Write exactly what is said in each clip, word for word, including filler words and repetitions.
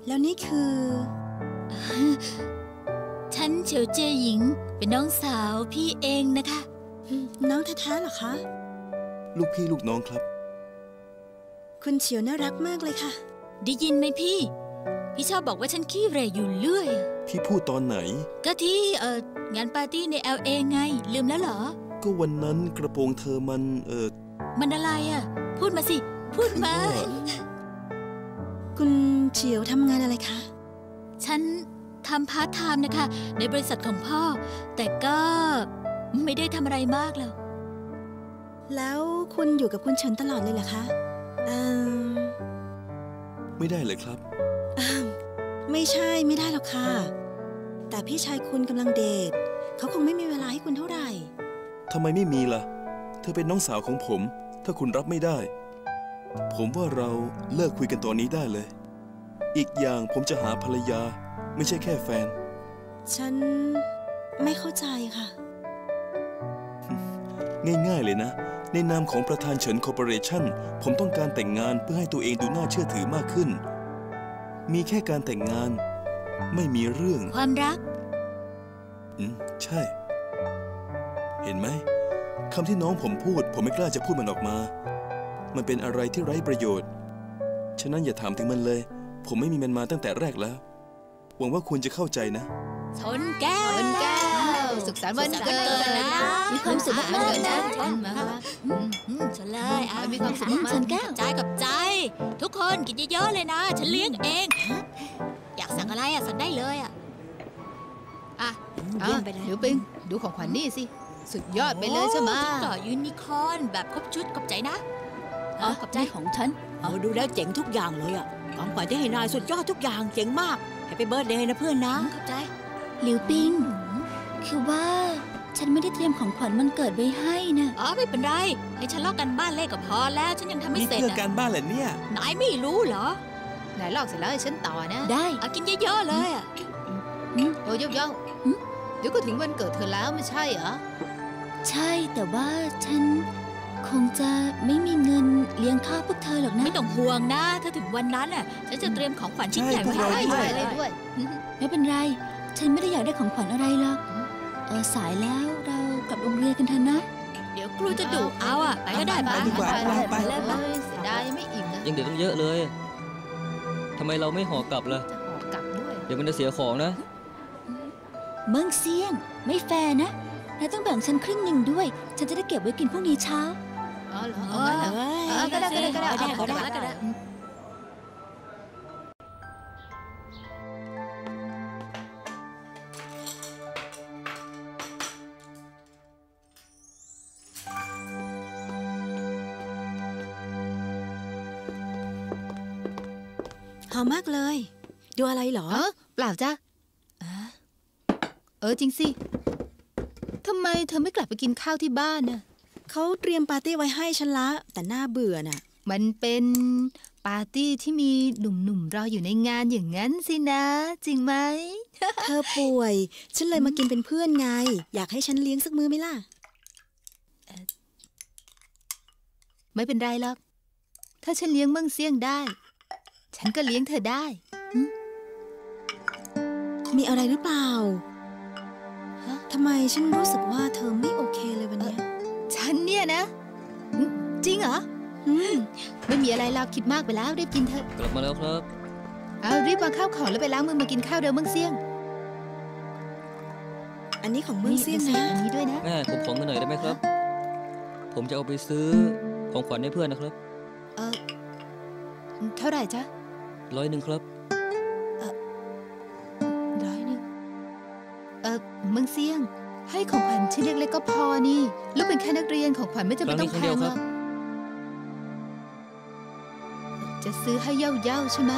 แล้วนี่คือฉันเฉียวเจยหญิงเป็นน้องสาวพี่เองนะคะน้องแท้ๆเหรอคะลูกพี่ลูกน้องครับคุณเฉียวน่ารักมากเลยค่ะได้ยินไหมพี่พี่ชอบบอกว่าฉันขี้เหร่อยู่เรื่อยพี่พูดตอนไหนก็ที่เอ่องานปาร์ตี้ใน แอล เอ ไงลืมแล้วเหรอก็วันนั้นกระโปรงเธอมันเออมันอะไรอ่ะพูดมาสิพูดมาคุณเฉียวทำงานอะไรคะฉันทำพาร์ทไทม์นะคะในบริษัทของพ่อแต่ก็ไม่ได้ทำอะไรมากหรอกแล้วคุณอยู่กับคุณเฉินตลอดเลยเหรอคะเออไม่ได้เลยครับไม่ใช่ไม่ได้หรอกค่ะแต่พี่ชายคุณกำลังเดทเขาคงไม่มีเวลาให้คุณเท่าไหร่ทำไมไม่มีล่ะเธอเป็นน้องสาวของผมถ้าคุณรับไม่ได้ผมว่าเราเลิกคุยกันตอนนี้ได้เลยอีกอย่างผมจะหาภรรยาไม่ใช่แค่แฟนฉันไม่เข้าใจค่ะง่ายๆเลยนะในนามของประธานเฉินคอร์ปอเรชั่นผมต้องการแต่งงานเพื่อให้ตัวเองดูน่าเชื่อถือมากขึ้นมีแค่การแต่งงานไม่มีเรื่องความรักอืมใช่เห็นไหมคำที่น้องผมพูดผมไม่กล้าจะพูดมันออกมามันเป็นอะไรที่ไร้ประโยชน์ฉะนั้นอย่าถามถึงมันเลยผมไม่มีมันมาตั้งแต่แรกแล้วหวังว่าคุณจะเข้าใจนะชนแก้วชนแก้วสุขสันต์วันเกิดนะมีความสุขมากเลยนะชนมาชนเลยอ่ะมีความสุขมากชนแก้วใจกับใจทุกคนกินเยอะๆเลยนะฉันเลี้ยงเองอยากสั่งอะไรอ่ะสั่งได้เลยอ่ะอ่ะเยี่ยมไปเลยหลิวปิงดูของขวัญนี่สิสุดยอดไปเลยใช่ไหมต่อยูนิคอร์นแบบครบชุดขอบใจนะอ๋อขอบใจของฉันเออดูแล้วเจ๋งทุกอย่างเลยอ่ะของขวัญที่ให้นายสุดยอดทุกอย่างเจ๋งมากแฮปปี้เบิร์ธเดย์นะเพื่อนนะขอบใจหลิวปิงคือว่าฉันไม่ได้เตรียมของขวัญวันเกิดไว้ให้นะอ๋อไม่เป็นไรให้ฉันลอกกันบ้านเลขก็พอแล้วฉันยังทำไม่เสร็จนี่เพื่อการบ้านเหรอเนี่ยนายไม่รู้เหรอไหนลอกเสร็จแล้วให้ฉันต่อนะได้เอากินเยอะๆเลยอ่ะโอ้ยยกๆเดี๋ยวก็ถึงวันเกิดเธอแล้วไม่ใช่เหรอใช่แต่ว่าฉันคงจะไม่มีเงินเลี้ยงข้าวพวกเธอหรอกนะไม่ต้องห่วงนะถ้าถึงวันนั้นน่ะฉันจะเตรียมของขวัญชิ้นใหญ่ไว้ให้ด้วยไม่เป็นไรฉันไม่ได้อยากได้ของขวัญอะไรหรอกเออสายแล้วเรากลับโรงเรียนกันเถอะนะเดี๋ยวครูจะดุเอาอ่ะไปก็ได้ไปดีกว่าไปเลยเสียดายไม่อิ่มนะยังเด็กต้องเยอะเลยทำไมเราไม่ห่อกลับล่ะจะห่อกลับด้วยเดี๋ยวมันจะเสียของนะเมืองเซียงไม่แฟร์นะนายต้องแบ่งฉันครึ่งหนึ่งด้วยฉันจะได้เก็บไว้กินพรุ่งนี้เช้าอ๋อเหรอเออก็ได้ก็ได้ก็ได้ก็ได้ก็ได้หอมมากเลยดูอะไรเหรอเออเปล่าจ้ะเออจริงสิทำไมเธอไม่กลับไปกินข้าวที่บ้านน่ะเขาเตรียมปาร์ตี้ไว้ให้ฉันละแต่น่าเบื่อน่ะมันเป็นปาร์ตี้ที่มีหนุ่มๆรออยู่ในงานอย่างนั้นสินะจริงไหมเธอป่วยฉันเลยมากินเป็นเพื่อนไงอยากให้ฉันเลี้ยงสักมื้อไหมล่ะไม่เป็นไรหรอกถ้าฉันเลี้ยงเมืองเซี่ยงได้ฉันก็เลี้ยงเธอได้มีอะไรหรือเปล่าทำไมฉันรู้สึกว่าเธอไม่โอเคเลยวันนี้ฉันเนี่ยนะจริงเหรอไม่มีอะไรเราคิดมากไปแล้วรีบกินเถอะกลับมาแล้วครับเอารีบวางข้าวของแล้วไปล้างมือมากินข้าวเร็วเมืองเซี่ยงอันนี้ของเมืองเซี่ยงนะอันนี้ด้วยนะแม่ผมขอเงินหน่อยได้ไหมครับผมจะเอาไปซื้อของขวัญให้เพื่อนนะครับเออเท่าไหร่จ๊ะร้อยหนึ่งครับเออร้อยหนึ่งเออเมืองเซี่ยงให้ของขวัญชิ้นเล็กๆก็พอนี่ลูกเป็นแค่นักเรียนของขวัญไม่จำเป็นต้องแพงหรอกจะซื้อให้เย่าๆใช่ไหม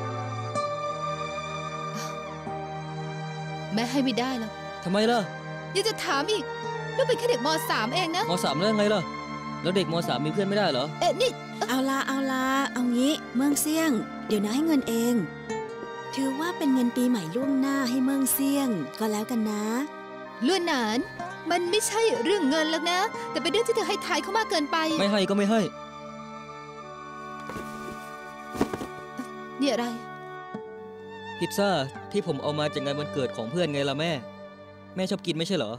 แม่ให้ไม่ได้หรอกทำไมล่ะยังจะถามอีกลูกเป็นแค่เด็กม.สาม เองนะม.สาม แล้วไงล่ะแล้วเด็กม.สาม มีเพื่อนไม่ได้เหรอเอ๊ะนี่เอาละเอาละเอางี้เมืองเซี่ยงเดี๋ยวนะให้เงินเองถือว่าเป็นเงินปีใหม่ล่วงหน้าให้เมืองเซี่ยงก็แล้วกันนะล้วนหนานมันไม่ใช่เรื่องเงินหรอกนะแต่เป็นเรื่องที่เธอให้ทายเขามากเกินไปไม่ให้ก็ไม่ให้นี่อะไรพิซซ่าที่ผมเอามาจากงานวันเกิดของเพื่อนไงล่ะแม่ แม่ชอบกินไม่ใช่เหรอ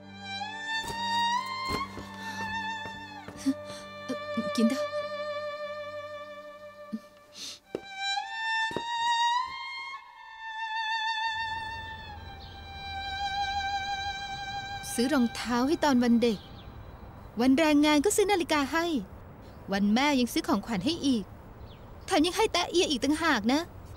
กินเถอะซื้อรองเท้าให้ตอนวันเด็ก วันแรงงานก็ซื้อนาฬิกาให้ วันแม่ยังซื้อของขวัญให้อีกแถมยังให้แตะเอียอีกต่างหากนะ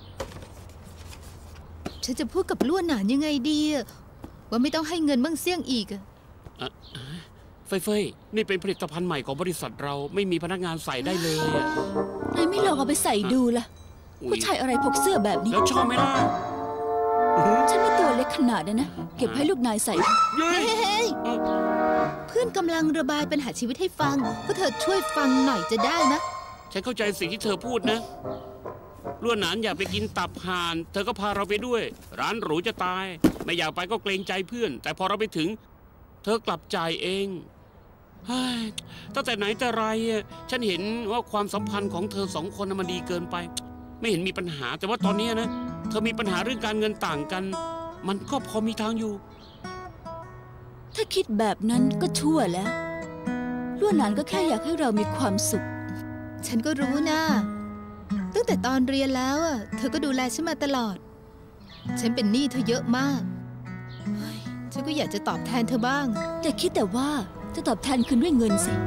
ฉันจะพูดกับล้วนหนานยังไงดีอะว่าไม่ต้องให้เงินมั่งเสี่ยงอีกอะเฟยเฟยนี่เป็นผลิตภัณฑ์ใหม่ของบริษัทเราไม่มีพนักงานใส่ได้เลยอะนายไม่ลองเอาไปใส่ดูล่ะอุ๊ยผู้ชายอะไรพกเสื้อแบบนี้แล้วชอบไหมล่ะฉันไม่ตัวเล็กขนาดนั้นนะ เก็บให้ลูกนายใส่เย้ยเฮ้ยเพื่อนกำลังระบายปัญหาชีวิตให้ฟังพวกเธอช่วยฟังหน่อยจะได้ไหมฉันเข้าใจสิ่งที่เธอพูดนะล้วนหนานอยากไปกินตับห่าน เธอก็พาเราไปด้วย ร้านหรูจะตาย ไม่อยากไปก็เกรงใจเพื่อน แต่พอเราไปถึง เธอกลับจ่ายเองเฮ้ยตั้งแต่ไหนแต่ไรอะฉันเห็นว่าความสัมพันธ์ของเธอสองคนน่ะมันดีเกินไป ไม่เห็นมีปัญหา แต่ว่าตอนนี้นะเธอมีปัญหาเรื่องการเงินต่างกัน มันก็พอมีทางอยู่ถ้าคิดแบบนั้นก็ชั่วแล้วล้วนหลานก็แค่อยากให้เรามีความสุขฉันก็รู้นะ ตั้งแต่ตอนเรียนแล้วอะเธอก็ดูแลฉันมาตลอด ฉันเป็นหนี้เธอเยอะมากเฮ้ยฉันก็อยากจะตอบแทนเธอบ้างแต่คิดแต่ว่าจะตอบแทนคืนด้วยเงินสิ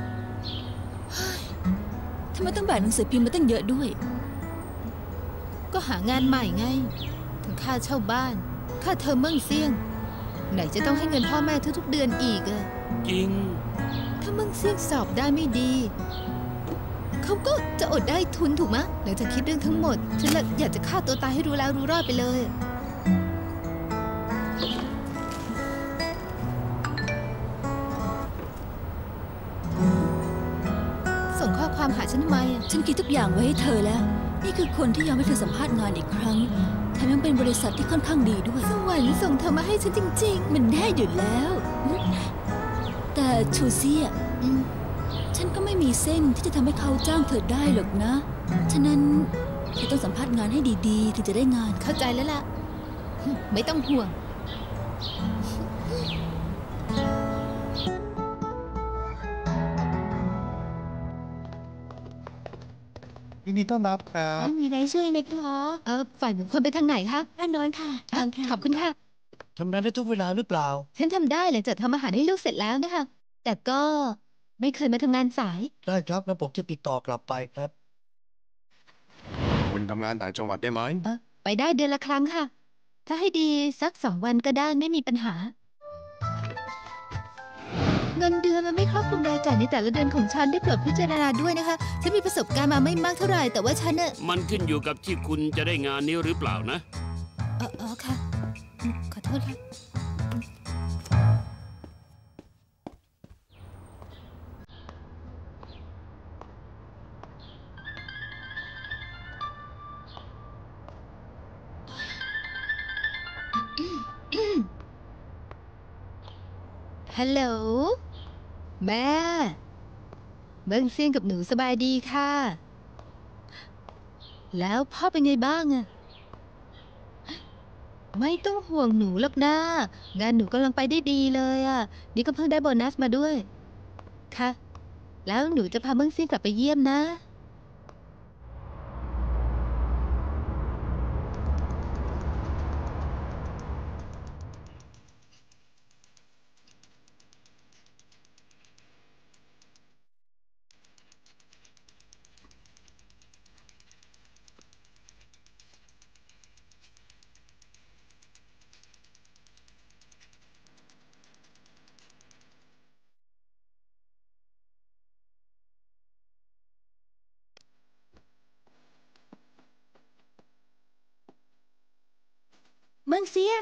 ทำไมต้องแบกหนังสือพิมพ์มาตั้งเยอะด้วยก็หางานใหม่ไง ถึงค่าเช่าบ้าน ค่าเทอมเมืองเซี่ยง ไหนจะต้องให้เงินพ่อแม่ทุกๆเดือนอีกอะจริงถ้าเมืองเซี่ยงสอบได้ไม่ดี เขาก็จะอดได้ทุนถูกไหมหลังจากคิดเรื่องทั้งหมด ฉันเลยอยากจะฆ่าตัวตายให้รู้แล้วรู้รอดไปเลย ส่งข้อความหาฉันทำไมอะฉันคิดทุกอย่างไว้ให้เธอแล้ว นี่คือคนที่ยอมให้เธอสัมภาษณ์งานอีกครั้งแถมยังเป็นบริษัทที่ค่อนข้างดีด้วยสวรรค์ส่งเธอมาให้ฉันจริงมันแน่อยู่แล้ว แต่ชูเซียๆอืมฉันก็ไม่มีเส้นที่จะทำให้เขาจ้างเธอได้หรอกนะ ฉะนั้นเธอต้องสัมภาษณ์งานให้ดีๆ ถึงจะได้งานเข้าใจแล้วล่ะ ไม่ต้องห่วงยินดีต้อนรับครับมีอะไรช่วยไหมคะเออฝ่ายบุคคลไปทางไหนคะด้านโน้นค่ะอ่ะขอบคุณค่ะทำงานได้ทุกเวลาหรือเปล่าฉันทำได้หลังจากทำอาหารให้ลูกเสร็จแล้วนะคะ แต่ก็ไม่เคยมาทำงานสายได้ครับแล้วผมจะติดต่อกลับไปครับคุณทำงานต่างจังหวัดได้ไหมเออไปได้เดือนละครั้งค่ะ ถ้าให้ดีสักสองวันก็ได้ไม่มีปัญหา เงินเดือนมันไม่ครอบคลุมรายจ่ายในแต่ละเดือนของฉันได้โปรดพิจารณาด้วยนะคะ ฉันมีประสบการณ์มาไม่มากเท่าไหร่ แต่ว่าฉันเน่ะมันขึ้นอยู่กับที่คุณจะได้งานนี้หรือเปล่านะเออเออค่ะอืมขอโทษค่ะ ฮัลโหล แม่ เบิ้งเซียนกับหนูสบายดีค่ะ แล้วพ่อเป็นไงบ้างอะไม่ต้องห่วงหนูหรอกนะงานหนูกำลังไปได้ดีเลยอะนี่ก็เพิ่งได้โบนัสมาด้วย ค่ะ แล้วหนูจะพาเบิ้งเซียนกลับไปเยี่ยมนะเมืองเซียง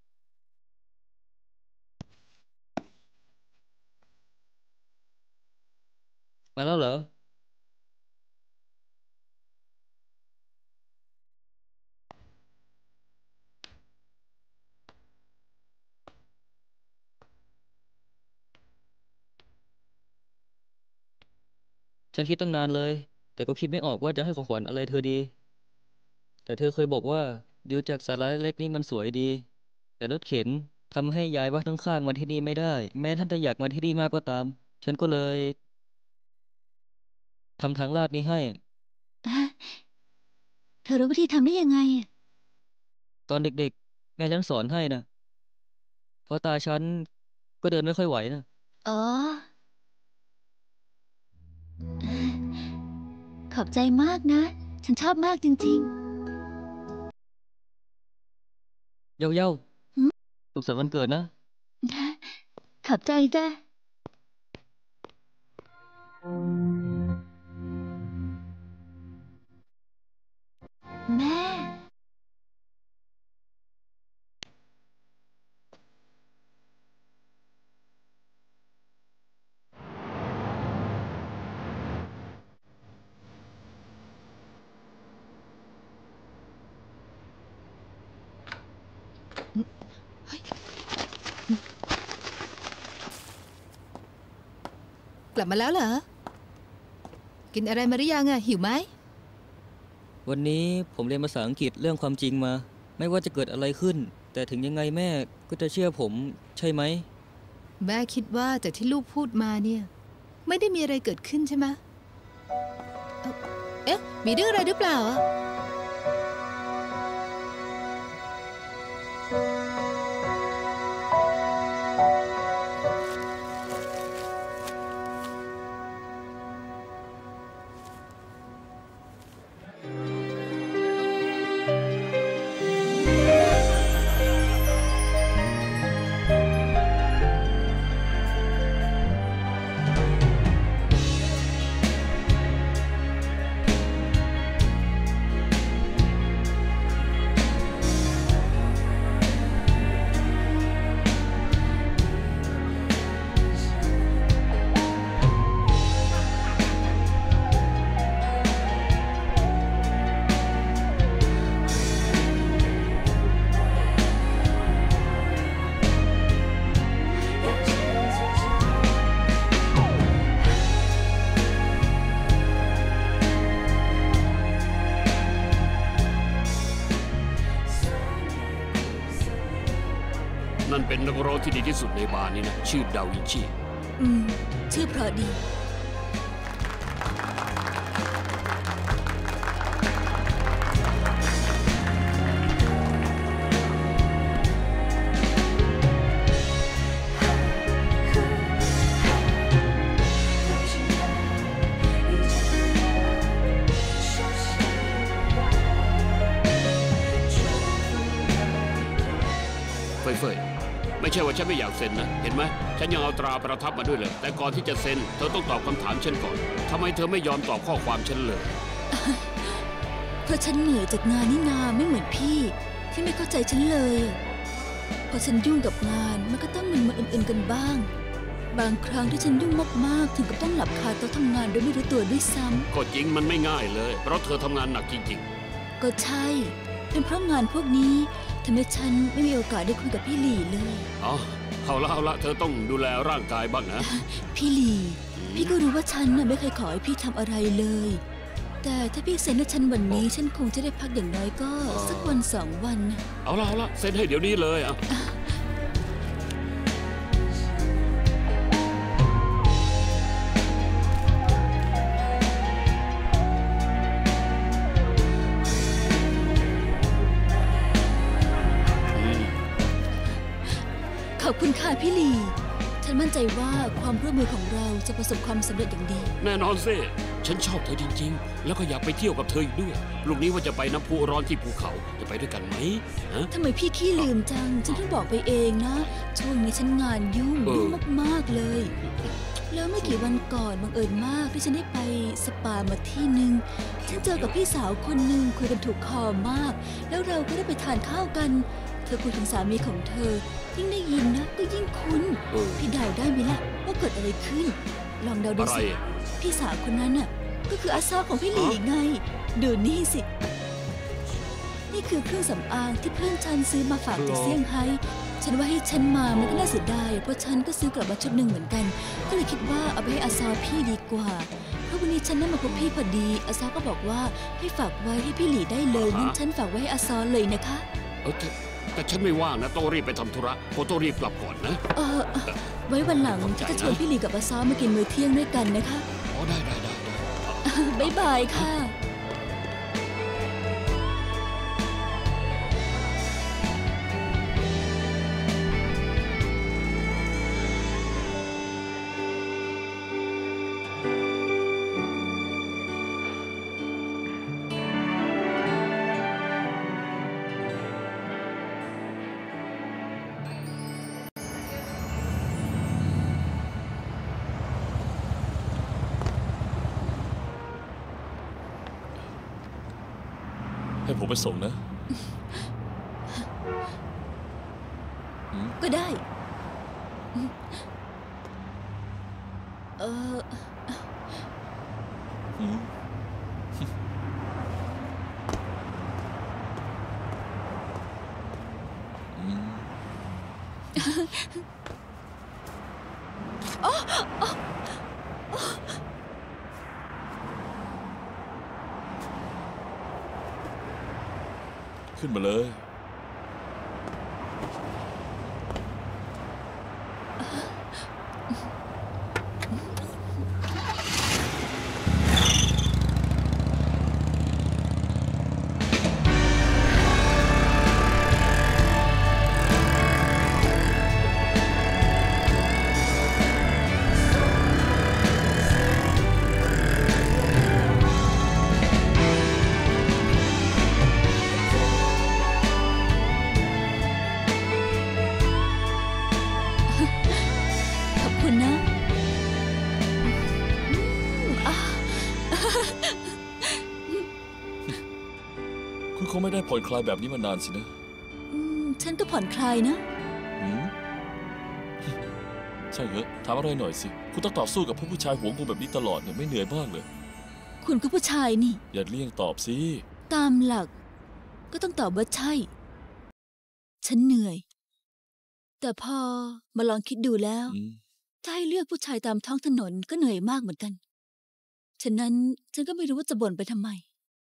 มาแล้วเหรอ ฉันคิดตั้งนานเลย แต่ก็คิดไม่ออกว่าจะให้ของขวัญอะไรเธอดี แต่เธอเคยบอกว่าดูจากสาระเล็กๆนี่มันสวยดี แต่รถเข็นทำให้ยายว่าทั้งข้างมาที่นี่ไม่ได้ แม้ท่านจะอยากมาที่นี่มากก็ตาม ฉันก็เลยทำทางลาดนี้ให้เธอรู้วิธีทำได้ยังไงอะตอนเด็กๆ แม่ฉันสอนให้นะเพราะตาฉันก็เดินไม่ค่อยไหวนะอ๋อ ขอบใจมากนะ ฉันชอบมากจริงเย้าเย้าหืมสุขสันต์วันเกิดนะๆ ขอบใจจ้ะ แม่กลับมาแล้วเหรอ กินอะไรมาหรือยังอะหิวไหมวันนี้ผมเรียนภาษาอังกฤษเรื่องความจริงมา ไม่ว่าจะเกิดอะไรขึ้น แต่ถึงยังไงแม่ก็จะเชื่อผมใช่ไหมแม่คิดว่าจากที่ลูกพูดมาเนี่ย ไม่ได้มีอะไรเกิดขึ้นใช่ไหมเอ้าเอ๊ะ มีเรื่องอะไรหรือเปล่าอะนั่นเป็นนักร้องที่ดีที่สุดในบาร์นี้นะ ชื่อดาวินชีอืม ชื่อเพราะดีเฟยๆไม่ใช่ว่าฉันไม่อยากเซ็นนะ เห็นไหม ฉันยังเอาตราประทับมาด้วยเลย แต่ก่อนที่จะเซ็น เธอต้องตอบคำถามฉันก่อนทำไมเธอไม่ยอมตอบข้อความฉันเลยเพราะฉันเหนื่อยจากงานนี่นาไม่เหมือนพี่ ที่ไม่เข้าใจฉันเลยอะพอฉันยุ่งกับงานมันก็ต้องมึนมาอื่นๆกันบ้าง บางครั้งที่ฉันยุ่งมากๆ ถึงกับต้องหลับคาโต๊ะทำงานโดยไม่รู้ตัวด้วยซ้ำก็จริงมันไม่ง่ายเลย เพราะเธอทำงานหนักจริงก็ใช่ เป็นเพราะงานพวกนี้ทำให้ฉันไม่มีโอกาสได้คุยกับพี่หลี่เลยๆอ๋อเอาละเอาละเธอต้องดูแลร่างกายบ้างนะพี่หลี่ พี่ก็รู้ว่าฉันน่ะไม่เคยขอให้พี่ทำอะไรเลย แต่ถ้าพี่เซ็นให้ฉันวันนี้ ฉันคงจะได้พักอย่างน้อยก็สักวันสองวันเอาละเอาละเซ็นให้เดี๋ยวนี้เลยอ่ะขอบคุณค่ะพี่หลี่ ฉันมั่นใจว่าความร่วมมือของเราจะประสบความสำเร็จอย่างดีแน่นอนสิฉันชอบเธอจริงๆ แล้วก็อยากไปเที่ยวกับเธออีกด้วยลูกนี้ว่าจะไปน้ำพุร้อนที่ภูเขาจะไปด้วยกันไหมฮะทำไมพี่ขี้ลืมจัง ฉันเพิ่งบอกไปเองนะ ช่วงนี้ฉันงานยุ่งเออยุ่งมากๆเลย แล้วไม่กี่วันก่อนบังเอิญมากที่ฉันได้ไปสปามาที่หนึ่งฉันเจอกับพี่สาวคนหนึ่งคุยกันถูกคอมาก แล้วเราก็ได้ไปทานข้าวกัน เธอคุยถึงสามีของเธอ ยิ่งได้ยินนะก็ยิ่งคุ้นเออพี่เดาได้ไหมล่ะว่าเกิดอะไรขึ้น ลองเดาดูอะไรสิอ่ะพี่สาวคนนั้นน่ะก็คืออาซอของพี่หลีไง ดูนี่สิ นี่คือเครื่องสำอางที่เพื่อนฉันซื้อมาฝากจากเซี่ยงไฮ้ฉันว่าให้ฉันมามันก็น่าเสียดายเพราะฉันก็ซื้อกลับมาชุดหนึ่งเหมือนกัน ก็เลยคิดว่าเอาไปให้อาซอพี่ดีกว่า เพราะวันนี้ฉันนั่งมาพบพี่พอดีอาซอก็บอกว่าให้ฝากไว้ให้พี่หลีได้เลยงั้นฉันฝากไว้ให้อาซอเลยนะคะเออแต่แต่ฉันไม่ว่างนะต้องรีบไปทำธุระโคต้องรีบกลับก่อนนะเออไว้วันหลังฉันจะชวนพี่หลีกับอาซอมากินมื้อเที่ยงด้วยกันนะคะอ๋อได้ได้ได้บ๊ายบายค่ะให้ผมไปส่งนะก็ได้เออขึ้นมาเลยคงไม่ได้ผ่อนคลายแบบนี้มานานสินะฉันก็ผ่อนคลายนะใช่เหรอถามอะไรหน่อยสิคุณต้องต่อสู้กับผู้ชายหัวงูแบบนี้ตลอดเนี่ยไม่เหนื่อยบ้างเลยคุณก็ผู้ชายนี่อย่าเลี่ยงตอบสิตามหลักก็ต้องตอบว่าใช่ฉันเหนื่อยแต่พอมาลองคิดดูแล้วถ้าให้เลือกผู้ชายตามท้องถนนก็เหนื่อยมากเหมือนกันฉะนั้นฉันก็ไม่รู้ว่าจะบ่นไปทำไม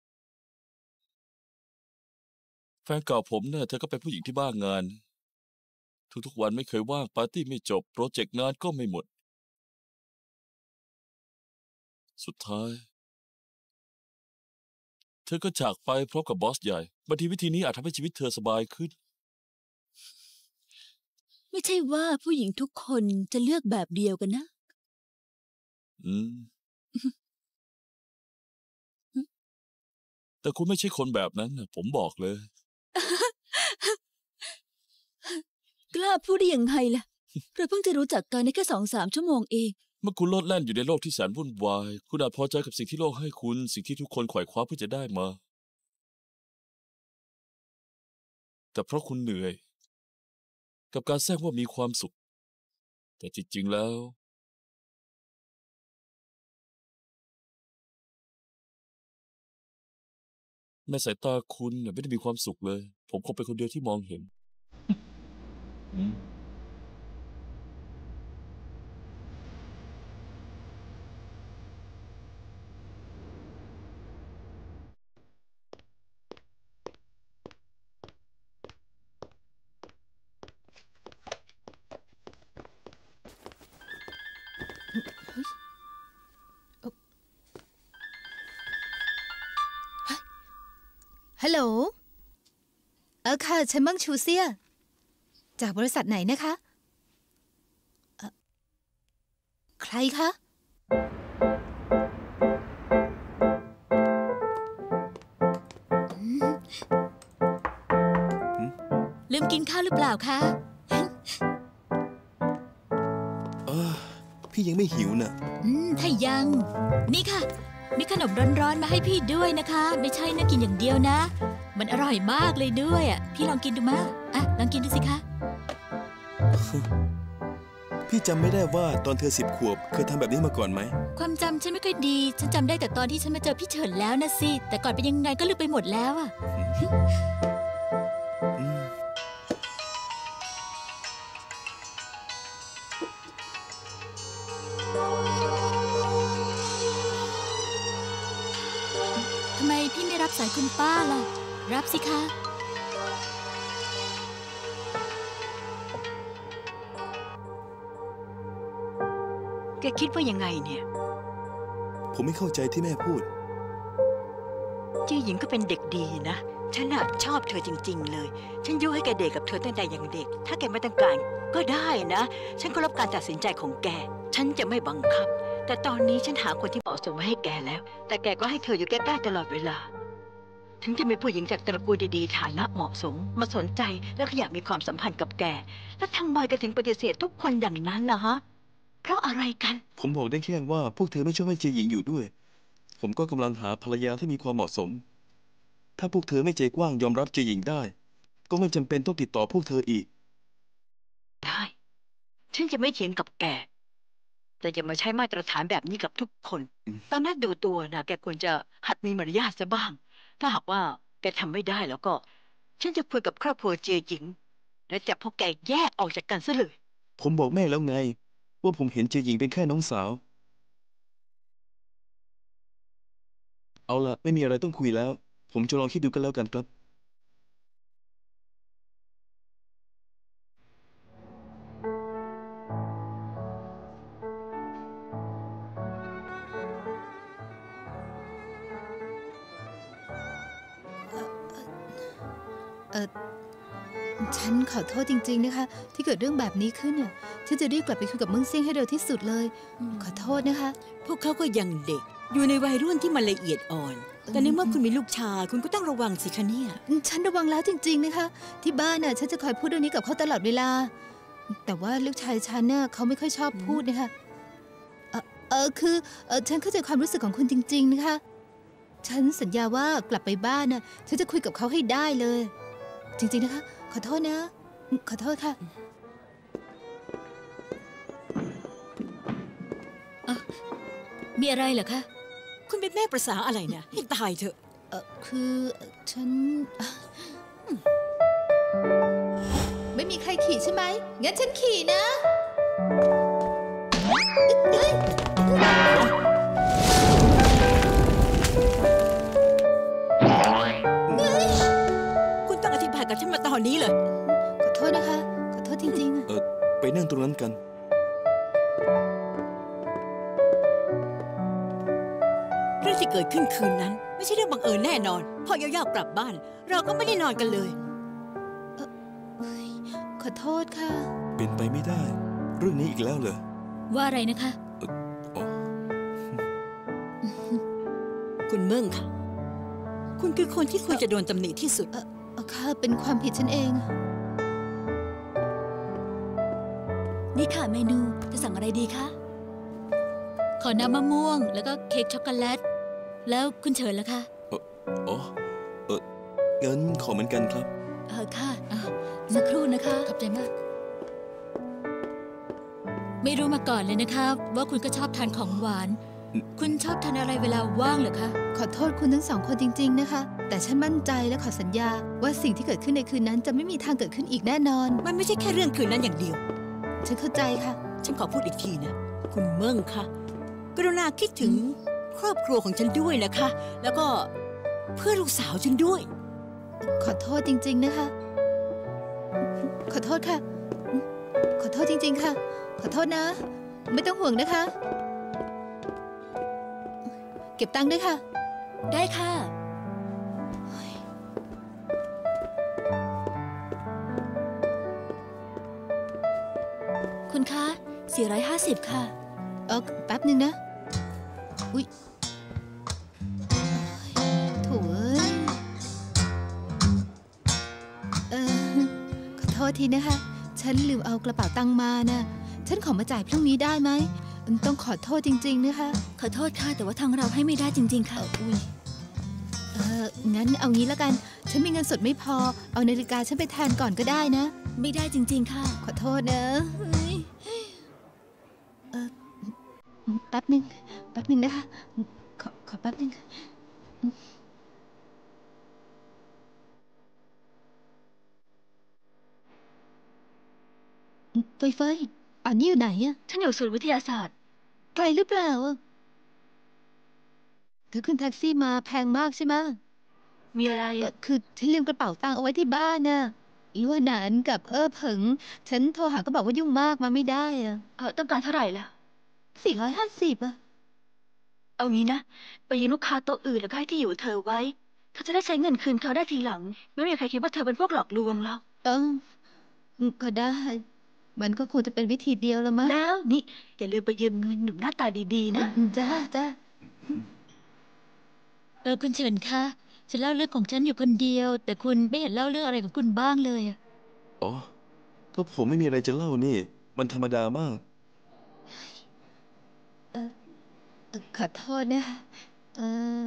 แฟนเก่าผมเนี่ยเธอก็เป็นผู้หญิงที่บ้างานทุกๆวันไม่เคยว่างปาร์ตี้ไม่จบโปรเจกต์งานก็ไม่หมดสุดท้ายเธอก็จากไปพร้อมกับบอสใหญ่บางทีวิธีนี้อาจทำให้ชีวิตเธอสบายขึ้นไม่ใช่ว่าผู้หญิงทุกคนจะเลือกแบบเดียวกันนะอืมแต่คุณไม่ใช่คนแบบนั้นผมบอกเลยกล้าพูดได้ยังไงล่ะเราเพิ่งจะรู้จักกันในแค่สองสามชั่วโมงเองเมื่อคุณโลดแล่นอยู่ในโลกที่แสนวุ่นวายคุณอาจพอใจกับสิ่งที่โลกให้คุณสิ่งที่ทุกคนไขว่คว้าเพื่อจะได้มาแต่เพราะคุณเหนื่อยกับการแสร้งว่ามีความสุขแต่จริงๆแล้วในสายตาคุณไม่ได้มีความสุขเลยผมคงเป็นคนเดียวที่มองเห็นฮัลโหลเออค่ะฉันมั่งชูเซียจากบริษัทไหนนะคะใครคะลืมกินข้าวหรือเปล่าคะเออพี่ยังไม่หิวนะอืมถ้ายังนี่ค่ะมีขนมร้อนๆมาให้พี่ด้วยนะคะไม่ใช่นะกินอย่างเดียวนะมันอร่อยมากเลยด้วยอ่ะพี่ลองกินดูมาอ่ะลองกินดูสิคะพี่จำไม่ได้ว่าตอนเธอสิบขวบเคยทำแบบนี้มาก่อนไหมความจำฉันไม่ค่อยดีฉันจำได้แต่ตอนที่ฉันมาเจอพี่เฉินแล้วนะสิแต่ก่อนเป็นยังไงก็ลืมไปหมดแล้วอ่ะคุณป้าล่ะ รับสิคะแกคิดว่ายังไงเนี่ยผมไม่เข้าใจที่แม่พูดเจ้าหญิงก็เป็นเด็กดีนะ ฉันน่ะชอบเธอจริงๆเลย ฉันยุให้แกเด็กกับเธอตั้งแต่ยังเด็ก ถ้าแกไม่ต้องการก็ได้นะ ฉันก็รับการตัดสินใจของแก ฉันจะไม่บังคับ แต่ตอนนี้ฉันหาคนที่เหมาะสมมาให้แกแล้ว แต่แกก็ให้เธออยู่ใกล้ๆตลอดเวลา ถึงจะมีผู้หญิงจากตระกูลดีๆฐานะเหมาะสมมาสนใจและก็อยากมีความสัมพันธ์กับแก แล้วทำไมแกถึงปฏิเสธทุกคนอย่างนั้นล่ะฮะ เพราะอะไรกันผมบอกได้แค่ว่าพวกเธอไม่ชอบให้เจหญิงอยู่ด้วย ผมก็กำลังหาภรรยาที่มีความเหมาะสม ถ้าพวกเธอไม่ใจกว้างยอมรับเจหญิงได้ ก็ไม่จำเป็นต้องติดต่อพวกเธออีกได้ ฉันจะไม่เถียงกับแก แต่อย่ามาใช้มาตรฐานแบบนี้กับทุกคนอืมตอนนั้นดูตัวนะแกควรจะหัดมีมารยาทซะบ้าง ถ้าหากว่าแกทำไม่ได้แล้วก็ ฉันจะคุยกับครอบครัวเจหญิง และจับพวกแกแยกออกจากกันซะเลยผมบอกแม่แล้วไง ว่าผมเห็นเจหญิงเป็นแค่น้องสาว เอาล่ะไม่มีอะไรต้องคุยแล้ว ผมจะลองคิดดูกันแล้วกันครับเออฉันขอโทษจริงๆนะคะ ที่เกิดเรื่องแบบนี้ขึ้นเนี่ยฉันจะรีบกลับไปคุยกับเมึงเซี่ยงให้เร็วที่สุดเลย ขอโทษนะคะพวกเขาก็ยังเด็ก อยู่ในวัยรุ่นที่มันละเอียดอ่อน แต่ในเมื่อคุณมีลูกชายคุณก็ต้องระวังสิคะเนี่ยฉันระวังแล้วจริงๆนะคะ ที่บ้านน่ะฉันจะคอยพูดเรื่องนี้กับเขาตลอดเวลา แต่ว่าลูกชายฉันน่ะเขาไม่ค่อยชอบพูดนะคะ เออเออคือเออฉันเข้าใจความรู้สึกของคุณจริง ๆนะคะ ฉันสัญญาว่ากลับไปบ้านน่ะฉันจะคุยกับเขาให้ได้เลย จริงๆนะคะ ขอโทษนะ ขอโทษค่ะมีอะไรเหรอคะคุณเป็นแม่ประษาอะไรเนี่ยให้ตายเถอะเออคือฉัน ไม่มีใครขี่ใช่ไหมงั้นฉันขี่นะเอ้ยคุณต้องอธิบายกับฉันมาตอนนี้เลยขอโทษนะคะ ขอโทษจริงๆอะเออไปนั่งตรงนั้นกันเรื่องที่เกิดขึ้นคืนนั้น ไม่ใช่เรื่องบังเอิญแน่นอน พอย่าๆกลับบ้าน เราก็ไม่ได้นอนกันเลยเอ้ยขอโทษค่ะเป็นไปไม่ได้ เรื่องนี้อีกแล้วเหรอว่าอะไรนะคะอ๋อคุณเมิ่งค่ะ คุณคือคนที่ควรจะโดนตำหนิที่สุดเออเออค่ะ เป็นความผิดฉันเองนี่ค่ะเมนู จะสั่งอะไรดีคะขอน้ำมะม่วง แล้วก็เค้กช็อกโกแลต แล้วคุณเฉินล่ะคะอ๋อ เอองั้นขอเหมือนกันครับเออค่ะอ่ะสักครู่นะคะขอบใจมาก ไม่รู้มาก่อนเลยนะคะว่าคุณก็ชอบทานของหวาน คุณชอบทานอะไรเวลาว่างเหรอคะขอโทษคุณทั้งสองคนจริง ๆ นะคะ แต่ฉันมั่นใจและขอสัญญา ว่าสิ่งที่เกิดขึ้นในคืนนั้นจะไม่มีทางเกิดขึ้นอีกแน่นอนมันไม่ใช่แค่เรื่องคืนนั้นอย่างเดียวฉันเข้าใจค่ะฉันขอพูดอีกทีนะ คุณเมิ่งค่ะ กรุณาคิดถึงครอบครัวของฉันด้วยนะคะ แล้วก็เพื่อนลูกสาวฉันด้วยขอโทษจริง ๆ นะคะ ขอโทษค่ะ ขอโทษจริง ๆ ค่ะ ขอโทษนะ ไม่ต้องห่วงนะคะ เก็บตังค์ด้วยค่ะได้ค่ะ คุณคะ สี่ร้อยห้าสิบ ค่ะเออแป๊บหนึ่งนะ อุ๊ยโถ่เอ้ยเออขอโทษทีนะคะ ฉันลืมเอากระเป๋าตังค์มานะ ฉันขอมาจ่ายพรุ่งนี้ได้ไหม ต้องขอโทษจริง ๆ นะคะขอโทษค่ะ แต่ว่าทางเราให้ไม่ได้จริง ๆ ค่ะอุ้ยเอองั้นเอางี้แล้วกัน ฉันมีเงินสดไม่พอ เอานาฬิกาฉันไปแทนก่อนก็ได้นะไม่ได้จริง ๆ ค่ะขอโทษนะเฮ้ยเออแป๊บหนึ่งแป๊บหนึ่งนะคะ ขอขอแป๊บหนึ่งเฟยเฟยอันนี้อยู่ไหนอะฉันอยู่ศูนย์วิทยาศาสตร์ไกลหรือเปล่าอะเธอขึ้นแท็กซี่มาแพงมากใช่ไหมมีอะไรเอ่ออะคือฉันลืมกระเป๋าตังค์เอาไว้ที่บ้านน่ะอีว่าหนานกับเออเผิง ฉันโทรหาก็บอกว่ายุ่งมากมาไม่ได้อะเออต้องการเท่าไหร่ล่ะสี่ร้อยห้าสิบอะเอางี้นะ ไปยืมลูกค้าโต๊ะอื่นแล้วก็ให้ที่อยู่เธอไว้เธอจะได้ใช้เงินคืนเขาได้ทีหลัง ไม่มีใครคิดว่าเธอเป็นพวกหลอกลวงแล้วเอออืมก็ได้ มันก็คงจะเป็นวิธีเดียวละมั้งแล้วนี่อย่าลืมไปยืมเงินหนุ่มหน้าตาดีๆนะอืมจ้าจ้าเออคุณเฉินคะฉันเล่าเรื่องของฉันอยู่คนเดียว แต่คุณไม่เห็นเล่าเรื่องอะไรของคุณบ้างเลยอะอ๋อ ก็ผมไม่มีอะไรจะเล่านี่ มันธรรมดามากเออเอ่อขอโทษนะเออ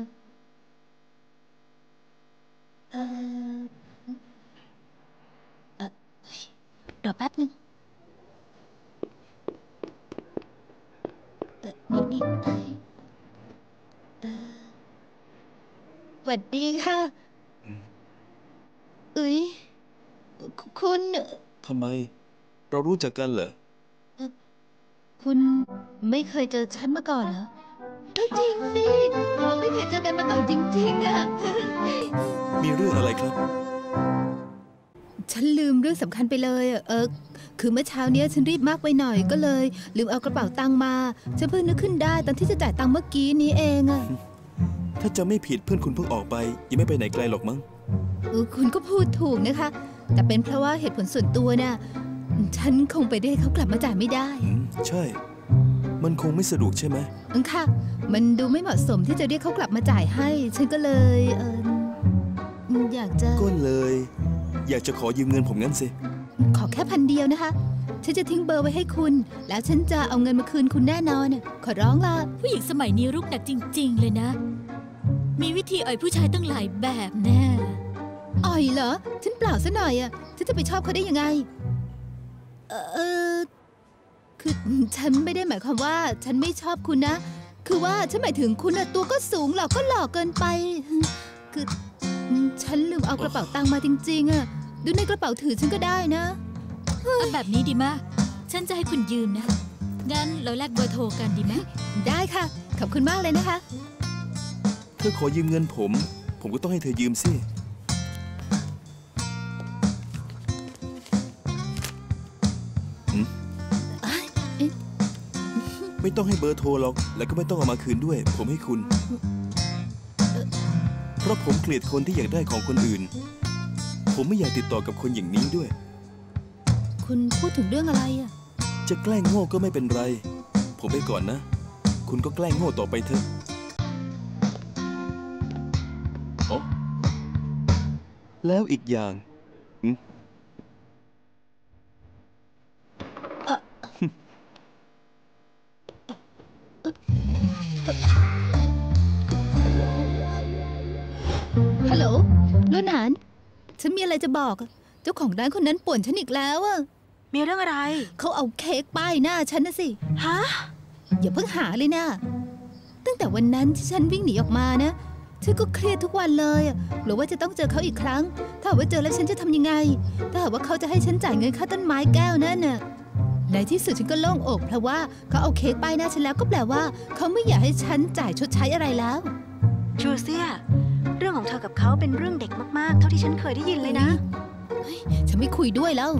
เออเอ่อรอแป๊บนึงเออนี่นี่เออสวัสดีค่ะ เอ้ยคุคุณทำไม เรารู้จักกันเหรอคุณไม่เคยเจอฉันมาก่อนเหรอเออจริงสิเราไม่เคยเจอกันมาก่อนจริงๆอะมีเรื่องอะไรครับฉันลืมเรื่องสำคัญไปเลยอะเออ คือเมื่อเช้าเนี้ยฉันรีบมากไปหน่อยก็เลย ลืมเอากระเป๋าตังค์มา ฉันเพิ่งนึกขึ้นได้ตอนที่จะจ่ายตังค์เมื่อกี้นี้เองอะถ้าจะไม่ผิดเพื่อนคุณเพิ่งออกไป ยังไม่ไปไหนไกลหรอกมั้งเออคุณก็พูดถูกนะคะ แต่เป็นเพราะว่าเหตุผลส่วนตัวน่ะ ฉันคงไปได้เขากลับมาจ่ายไม่ได้อืม ใช่ มันคงไม่สะดวกใช่ไหมอืมค่ะ มันดูไม่เหมาะสมที่จะเรียกเขากลับมาจ่ายให้ ฉันก็เลยเอออยากจะก็เลย อยากจะขอยืมเงินผมงั้นสิขอแค่พันเดียวนะคะ ฉันจะทิ้งเบอร์ไว้ให้คุณ แล้วฉันจะเอาเงินมาคืนคุณแน่นอนน่ะขอร้องละผู้หญิงสมัยนี้รุกหนักจริง ๆ เลยนะ มีวิธีอ่อยผู้ชายตั้งหลายแบบแน่อ่อยเหรอ ฉันเปล่าซะหน่อยอ่ะ ฉันจะไปชอบเขาได้ยังไง เออเออคือฉันไม่ได้หมายความว่า ฉันไม่ชอบคุณนะ คือว่าฉันหมายถึงคุณน่ะตัวก็สูงหล่อก็หล่อเกินไป คือฉันลืมเอากระเป๋าตังค์มาจริงๆอ่ะ ดูในกระเป๋าถือฉันก็ได้นะเอาแบบนี้ดีมะฉันจะให้คุณยืมนะ งั้นเราแลกเบอร์โทรกันดีไหมได้ค่ะ ขอบคุณมากเลยนะคะเธอขอยืมเงินผม ผมก็ต้องให้เธอยืมสิ หืม ไม่ต้องให้เบอร์โทรหรอก แล้วก็ไม่ต้องเอามาคืนด้วย ผมให้คุณ เพราะผมเกลียดคนที่อยากได้ของคนอื่น ผมไม่อยากติดต่อกับคนอย่างนี้ด้วยคุณพูดถึงเรื่องอะไรอ่ะจะแกล้งโง่ก็ไม่เป็นไร ผมไปก่อนนะ คุณก็แกล้งโง่ต่อไปเถอะ แล้วอีกอย่างหืมฮัลโหลลุนหาน ฉันมีอะไรจะบอกอะเจ้าของร้านคนนั้นป่วนฉันอีกแล้วอะมีเรื่องอะไรเขาเอาเค้กป้ายหน้าฉันนะสิฮะอย่าเพิ่งหาเลยนะ ตั้งแต่วันนั้นที่ฉันวิ่งหนีออกมานะ ฉันก็เครียดทุกวันเลยอะหรือว่าจะต้องเจอเขาอีกครั้ง ถ้าหากว่าเจอแล้วฉันจะทำยังไง ถ้าหากว่าเขาจะให้ฉันจ่ายเงินค่าต้นไม้แก้วนั่นน่ะ ในที่สุดฉันก็โล่งอกเพราะว่าเขาเอาเค้กป้ายหน้าฉันแล้วก็แปลว่าเขาไม่อยากให้ฉันจ่ายชดใช้อะไรแล้วจูเซีย เรื่องของเธอกับเขาเป็นเรื่องเด็กมากๆ เท่าที่ฉันเคยได้ยินเลยนะเฮ้ยฉันไม่คุยด้วยแล้ว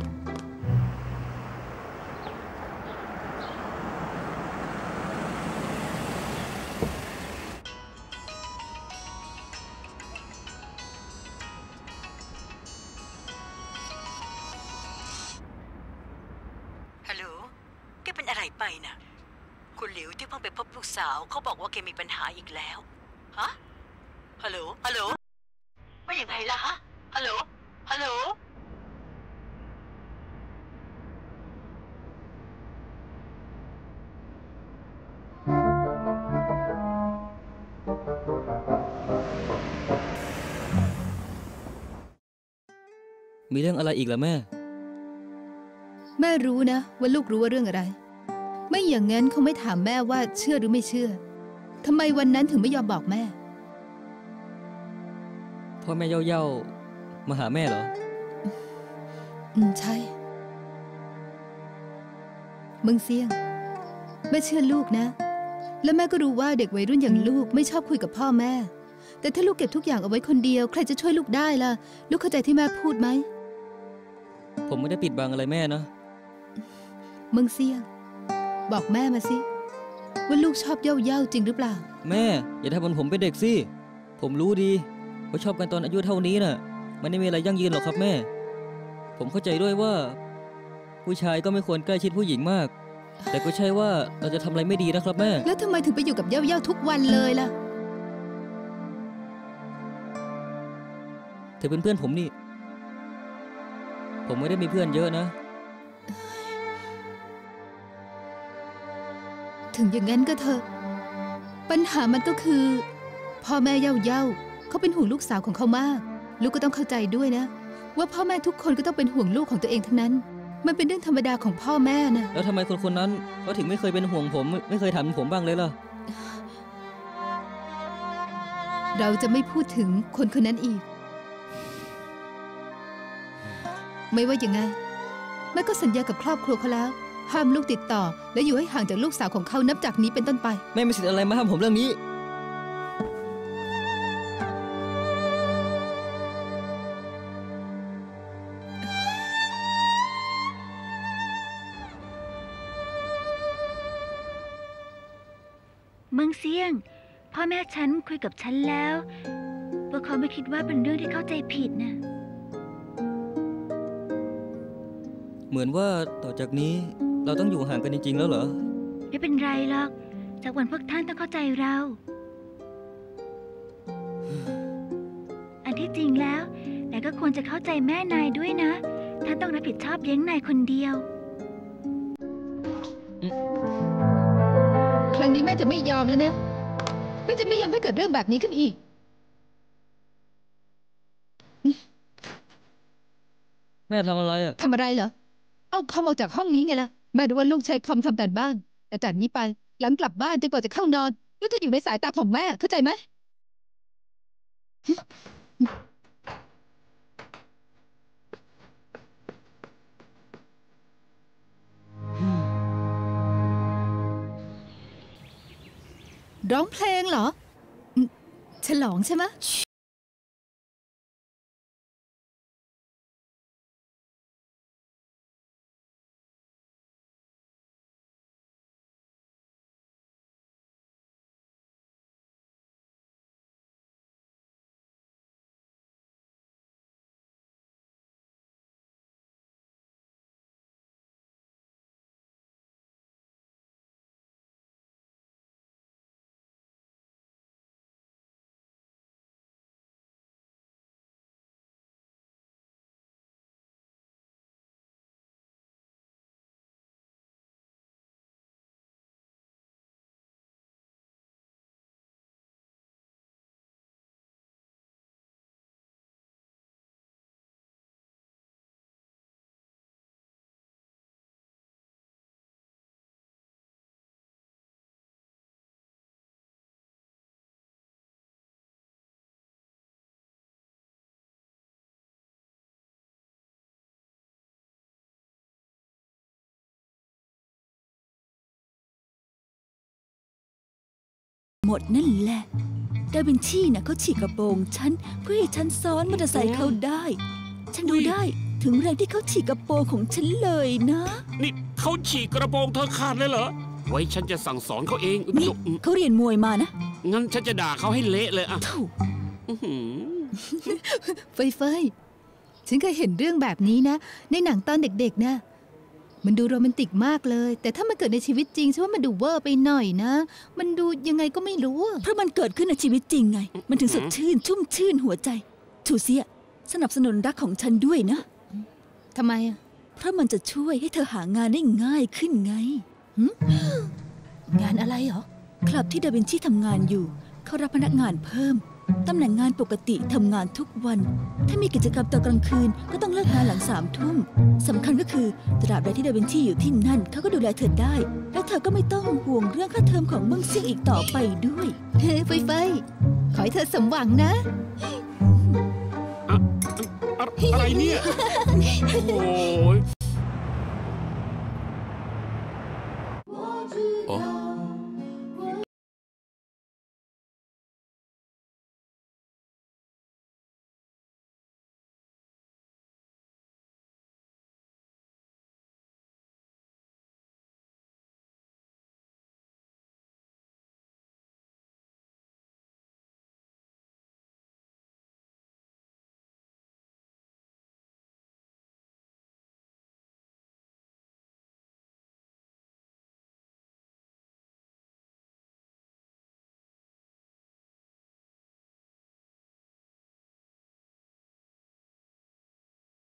ฮัลโหล แกเป็นอะไรไปนะคุณหลิวที่เพิ่งไปพบลูกสาวเขาบอกว่าแกมีปัญหาอีกแล้ว ฮะ ฮัลโหล ฮัลโหลว่าอย่างไรล่ะฮะ ฮัลโหล ฮัลโหลมีเรื่องอะไรอีกล่ะแม่แม่รู้นะว่าลูกรู้ว่าเรื่องอะไร ไม่อย่างนั้นเขาไม่ถามแม่ว่าเชื่อหรือไม่เชื่อทำไมวันนั้นถึงไม่ยอมบอกแม่พ่อแม่เย่าๆมาหาแม่เหรออืมใช่มึงเสี่ยงแม่เชื่อลูกนะ และแม่ก็รู้ว่าเด็กวัยรุ่นอย่างลูกไม่ชอบคุยกับพ่อแม่แต่ถ้าลูกเก็บทุกอย่างเอาไว้คนเดียวใครจะช่วยลูกได้ล่ะลูกเข้าใจที่แม่พูดไหมผมไม่ได้ปิดบังอะไรแม่นะมึงเสี่ยงบอกแม่มาสิว่าลูกชอบเย่าเย่าจริงหรือเปล่าแม่อย่าทำเหมือนผมเป็นเด็กสิผมรู้ดีว่าชอบกันตอนอายุเท่านี้น่ะมันไม่มีอะไรยั่งยืนหรอกครับแม่ผมเข้าใจด้วยว่าผู้ชายก็ไม่ควรใกล้ชิดผู้หญิงมากแต่ก็ใช่ว่าเราจะทำอะไรไม่ดีนะครับแม่แล้วทำไมถึงไปอยู่กับเย่าเย่าทุกวันเลยล่ะเธอเป็นเพื่อนผมนี่ผมไม่ได้มีเพื่อนเยอะนะถึงอย่างนั้นก็เถอะปัญหามันก็คือพ่อแม่เย่าเย่าเขาเป็นห่วงลูกสาวของเขามากลูกก็ต้องเข้าใจด้วยนะว่าพ่อแม่ทุกคนก็ต้องเป็นห่วงลูกของตัวเองทั้งนั้นมันเป็นเรื่องธรรมดาของพ่อแม่นะแล้วทำไมคนคนนั้นเขาถึงไม่เคยเป็นห่วงผมไม่เคยถามผมบ้างเลยล่ะเราจะไม่พูดถึงคนคนนั้นอีกไม่ว่าอย่างไงแม่ก็สัญญากับครอบครัวเขาแล้วห้ามลูกติดต่อและอยู่ให้ห่างจากลูกสาวของเขานับจากนี้เป็นต้นไปแม่มีสิทธิ์อะไรมาห้ามผมเรื่องนี้เมืองเซียงพ่อแม่ฉันคุยกับฉันแล้วว่าเขาไม่คิดว่าเป็นเรื่องที่เข้าใจผิดนะเหมือนว่าต่อจากนี้เราต้องอยู่ห่างกันจริงๆแล้วเหรอไม่เป็นไรหรอกจากวันพวกท่านต้องเข้าใจเราอันที่จริงแล้วนายก็ควรจะเข้าใจแม่นายด้วยนะท่านต้องรับผิดชอบเลี้ยงนายคนเดียวครั้งนี้แม่จะไม่ยอมแล้วนะแม่จะไม่ยอมให้เกิดเรื่องแบบนี้ขึ้นอีกแม่ทำอะไรอ่ะทำอะไรเหรอเอาคอมออกจากห้องนี้ไงล่ะแม่รู้ว่าลูกใช้คอมทำแต่บ้านแต่จากนี้ไปหลังกลับบ้านจนกว่าจะเข้านอนลูกจะอยู่ในสายตาของแม่เข้าใจไหมร้องเพลงเหรอฉลองใช่ไหมหมดนั่นแหละดาวินชีน่ะเขาฉีกกระโปรงฉันเพื่อให้ฉันซ้อนมอเตอร์ไซค์เขาได้ฉันดูได้ถึงแรงที่เขาฉีกกระโปรงของฉันเลยนะนี่เขาฉีกกระโปรงเธอขาดเลยเหรอไว้ฉันจะสั่งสอนเขาเองนี่เขาเรียนมวยมานะงั้นฉันจะด่าเขาให้เละเลยอะเฟยเฟยฉันเคยเห็นเรื่องแบบนี้นะในหนังตอนเด็กๆนะมันดูโรแมนติกมากเลยแต่ถ้ามันเกิดในชีวิตจริงฉันว่ามันดูเวอร์ไปหน่อยนะมันดูยังไงก็ไม่รู้เพราะมันเกิดขึ้นในชีวิตจริงไงมันถึงสดชื่นชุ่มชื่นหัวใจชูเซียสนับสนุนรักของฉันด้วยนะทำไมอ่ะเพราะมันจะช่วยให้เธอหางานได้ง่ายขึ้นไงงานอะไรเหรอคลับที่ดาวินชีทำงานอยู่เขารับพนักงานเพิ่มตำแหน่งงานปกติทำงานทุกวันถ้ามีกิจกรรมตอนกลางคืนก็ต้องเลิกงานหลังสามทุ่มสำคัญก็คือตราบใดที่ดาวินชีอยู่ที่นั่นเขาก็ดูแลเธอได้และเธอก็ไม่ต้องห่วงเรื่องค่าเทอมของเมืองเซียงอีกต่อไปด้วยเฮ้ยเฟยเฟยขอให้เธอสมหวังนะอะไรเนี่ยโอ้ย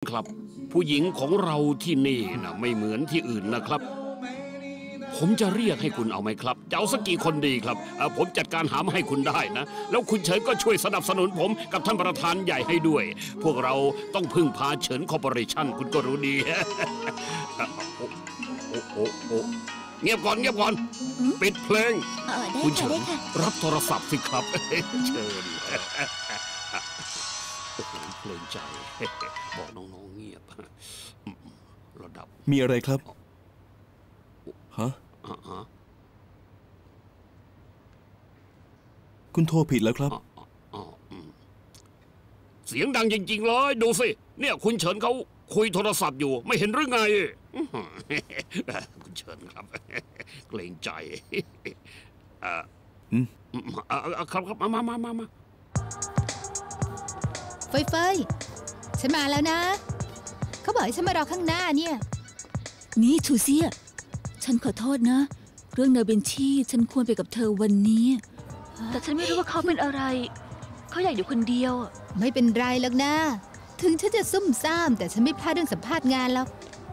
ครับ ผู้หญิงของเราที่นี่นะไม่เหมือนที่อื่นนะครับ ผมจะเรียกให้คุณเอาไหมครับจะเอาสักกี่คนดีครับผมจัดการหามาให้คุณได้นะแล้วคุณเฉินก็ช่วยสนับสนุนผมกับท่านประธานใหญ่ให้ด้วยพวกเราต้องพึ่งพาเฉินคอร์ปอเรชั่นคุณก็รู้ดี โอ้โอ้โอ้เงียบก่อนเงียบก่อนปิดเพลงคุณเฉินรับโทรศัพท์สิครับเชิญโอ้โหเพลงใจบอกน้องๆเงียบระดับมีอะไรครับฮะคุณโทรผิดแล้วครับเสียงดังจริงๆเลยดูสิเนี่ยคุณเฉินเขาคุยโทรศัพท์อยู่ไม่เห็นหรือไงคุณเฉินครับเกรงใจอ่าครับครับมามามามามาเฟยเฟยฉันมาแล้วนะเขาบอกให้ฉันมารอข้างหน้าเนี่ยนี่ทูเซียฉันขอโทษนะเรื่องเนอร์เบนชี่ฉันควรไปกับเธอวันนี้แต่ฉันไม่รู้ว่าเขาเป็นอะไรเขาอยากอยู่คนเดียวไม่เป็นไรหรอกนะถึงฉันจะซุ่มซ่ามแต่ฉันไม่พลาดเรื่องสัมภาษณ์งานหรอก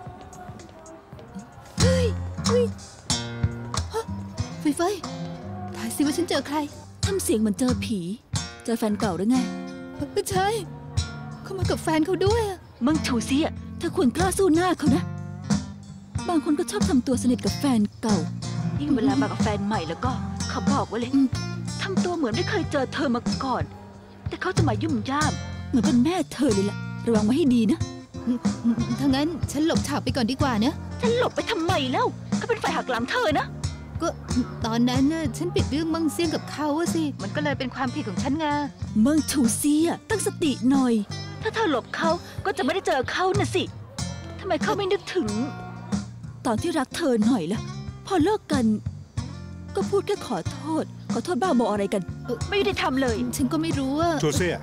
เฮ้ยเฮ้ยเฟยเฟยถ่ายสิว่าฉันเจอใครทำเสียงเหมือนเจอผีเจอแฟนเก่าหรือไงใช่เขามากับแฟนเขาด้วยมึงทูเซียเธอควรกล้าสู้หน้าเขานะบางคนก็ชอบทำตัวสนิทกับแฟนเก่ายิ่งเวลามากับแฟนใหม่แล้วก็เขาบอกว่าเลยทำตัวเหมือนไม่เคยเจอเธอมาก่อนแต่เขาจะมายุ่มย่ามเหมือนเป็นแม่เธอเลยล่ะระวังไว้ให้ดีนะถ้างั้นฉันหลบฉากไปก่อนดีกว่านะฉันหลบไปทำไมแล้วเขาเป็นฝ่ายหักหลังเธอนะก็ตอนนั้นน่ะฉันปิดเรื่องมังเซียงกับเขาสิมันก็เลยเป็นความผิดของฉันไงเมืองทูเซียตั้งสติหน่อยถ้าเธอหลบเขาก็จะไม่ได้เจอเขาน่ะสิทำไมเขาไม่นึกถึงตอนที่รักเธอหน่อยล่ะพอเลิกกันก็พูดแค่ขอโทษขอโทษบ้าบออะไรกันไม่ได้ทำเลยฉันก็ไม่รู้ว่าทูเซีย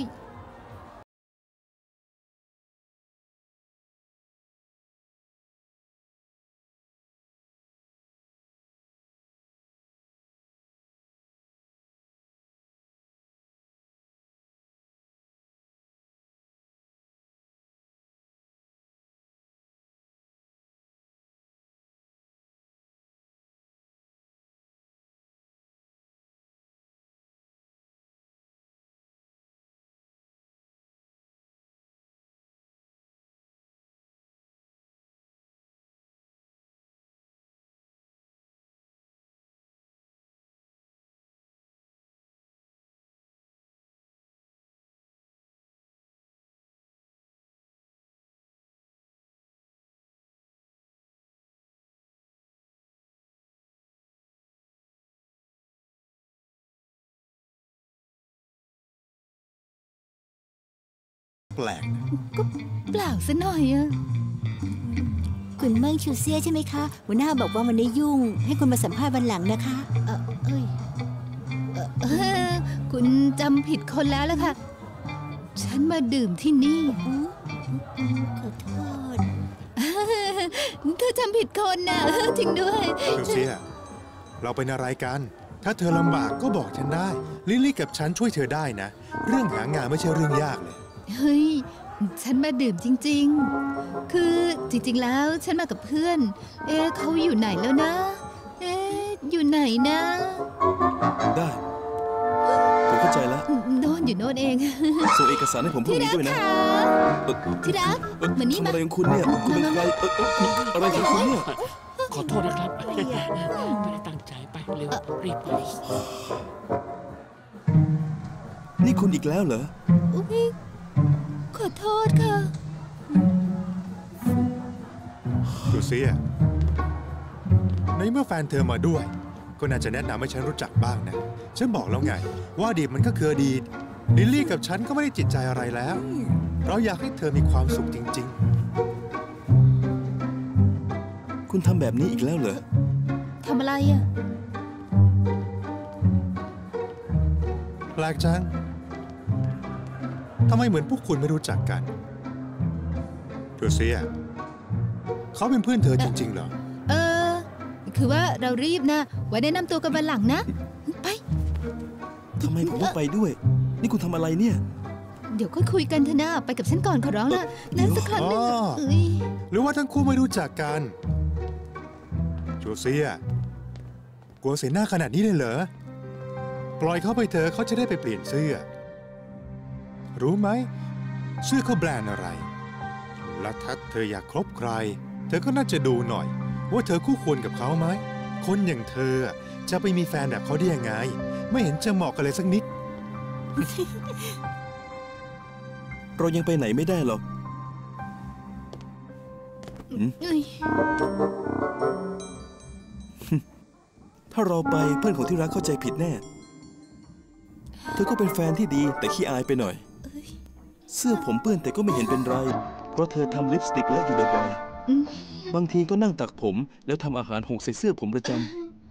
แปลกก็เปล่าซะหน่อยอะคุณเมิงชูเซียใช่ไหมคะหัวหน้าบอกว่าวันนี้ยุ่งให้คุณมาสัมภาษณ์วันหลังนะคะเออเอ้ยเออคุณจำผิดคนแล้วล่ะค่ะฉันมาดื่มที่นี่ขอโทษเธอจำผิดคนนะจริงด้วยชูเซียเราเป็นอะไรกันถ้าเธอลำบากก็บอกฉันได้ลิลลี่กับฉันช่วยเธอได้นะเรื่องหางานไม่ใช่เรื่องยากเลยเฮ้ยฉันมาดื่มจริงๆคือจริงๆแล้วฉันมากับเพื่อนเอ๊ะเขาอยู่ไหนแล้วนะเอ๊ะอยู่ไหนนะได้ผมเข้าใจแล้วโน่นอยู่โน่นเองส่งเอกสารให้ผมพรุ่งนี้ด้วยนะที่รักมานี่มาอะไรของคุณเนี่ยคุณเป็นใครอะไรของคุณเนี่ยขอโทษนะครับไม่ได้ตั้งใจไปเร็วรีบไปนี่คุณอีกแล้วเหรอขอโทษค่ะดูสิในเมื่อแฟนเธอมาด้วยก็น่าจะแนะนำให้ฉันรู้จักบ้างนะฉันบอกแล้วไงว่าอดีตมันก็คืออดีตลิลลี่กับฉันก็ไม่ได้จิตใจอะไรแล้วเราอยากให้เธอมีความสุขจริงๆคุณทำแบบนี้อีกแล้วเหรอทำอะไรอ่ะแปลกจังทำไมเหมือนพวกคุณไม่รู้จักกันทูเซียเขาเป็นเพื่อนเธอจริงๆเหรอเออคือว่าเรารีบนะไว้แนะนำตัวกันวันหลังนะไปทำไมผมต้องไปด้วยนี่คุณทำอะไรเนี่ยเดี๋ยวค่อยคุยกันเถอะนะไปกับฉันก่อนขอร้องละนั่นสักครั้งหนึงอ๋อเอ้ยหรือว่าทั้งคู่ไม่รู้จักกันโจเซียกลัวเสียหน้าขนาดนี้เลยเหรอปล่อยเขาไปเถอะเขาจะได้ไปเปลี่ยนเสื้อ รู้ไหมเสื้อเขาแบรนด์อะไรและถ้าเธออยากคบใครเธอก็น่าจะดูหน่อยว่าเธอคู่ควรกับเขาไหมคนอย่างเธอจะไปมีแฟนแบบเขาได้ยังไงไม่เห็นจะเหมาะกันเลยสักนิดเรายังไปไหนไม่ได้หรอกหืมเอ้ยถ้าเราไปเพื่อนของที่รักเข้าใจผิดแน่ เธอก็เป็นแฟนที่ดีแต่ขี้อายไปหน่อย เสื้อผมเปื้อนแต่ก็ไม่เห็นเป็นไร เพราะเธอทำลิปสติกเลอะอยู่บ่อยอืมๆบางทีก็นั่งตักผมแล้วทำอาหารหกใส่เสื้อผมประจำ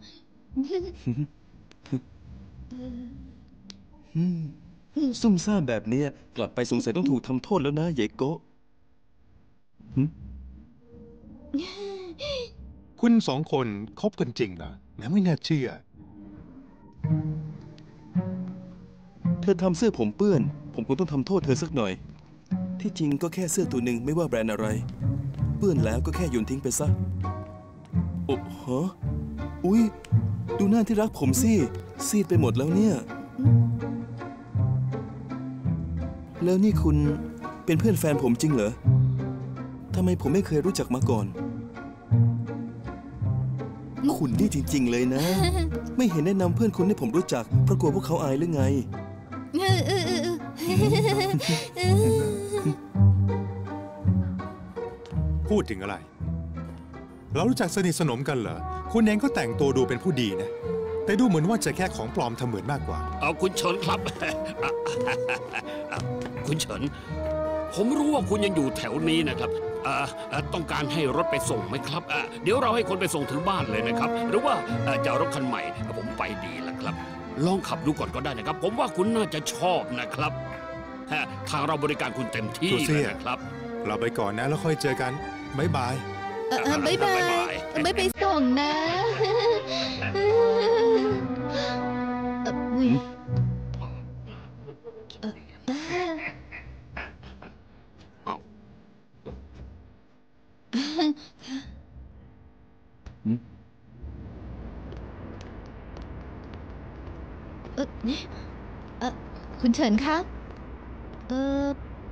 อืมซุ่มซ่ามแบบเนี้ยกลับไปสงสัยต้องถูกทำโทษแล้วนะเยโกะหึคุณสองคนคบกันจริงเหรอแม้ไม่น่าเชื่อเธอทำเสื้อผมเปื้อน ผมคงต้องทำโทษเธอสักหน่อย ที่จริงก็แค่เสื้อตัวหนึ่งไม่ว่าแบรนด์อะไร เปื้อนแล้วก็แค่โยนทิ้งไปซะ โอ้ฮะอุ๊ย ดูหน้าที่รักผมสิซีดไปหมดแล้วเนี่ย แล้วนี่คุณเป็นเพื่อนแฟนผมจริงเหรอทำไมผมไม่เคยรู้จักมาก่อน คุณนี่จริงๆเลยนะ ไม่เห็นแนะนำเพื่อนคุณให้ผมรู้จักเพราะกลัวพวกเขาอายหรือไงเออเออเออเออพูดถึงอะไร เรารู้จักสนิทสนมกันเหรอคุณเองก็แต่งตัวดูเป็นผู้ดีนะแต่ดูเหมือนว่าจะแค่ของปลอมทำเหมือนมากกว่าเอาคุณเฉินครับ คุณเฉินผมรู้ว่าคุณยังอยู่แถวนี้นะครับเอ่อเอ่อต้องการให้รถไปส่งไหมครับเอ่อเดี๋ยวเราให้คนไปส่งถึงบ้านเลยนะครับ หรือว่าเอ่อจะเอารถคันใหม่ผมไปดีแล้วครับ ลองขับดูก่อนก็ได้นะครับ ผมว่าคุณน่าจะชอบนะครับฮะทางเราบริการคุณเต็มที่โจเซีเลยยนะครับเราไปก่อนนะแล้วค่อยเจอกันบ๊ายบายเออเออบ๊ายบายไม่ไปส่งนะเอออุ๊ยเอ่อเอ่อ เออเออคุณเฉินครับ เออ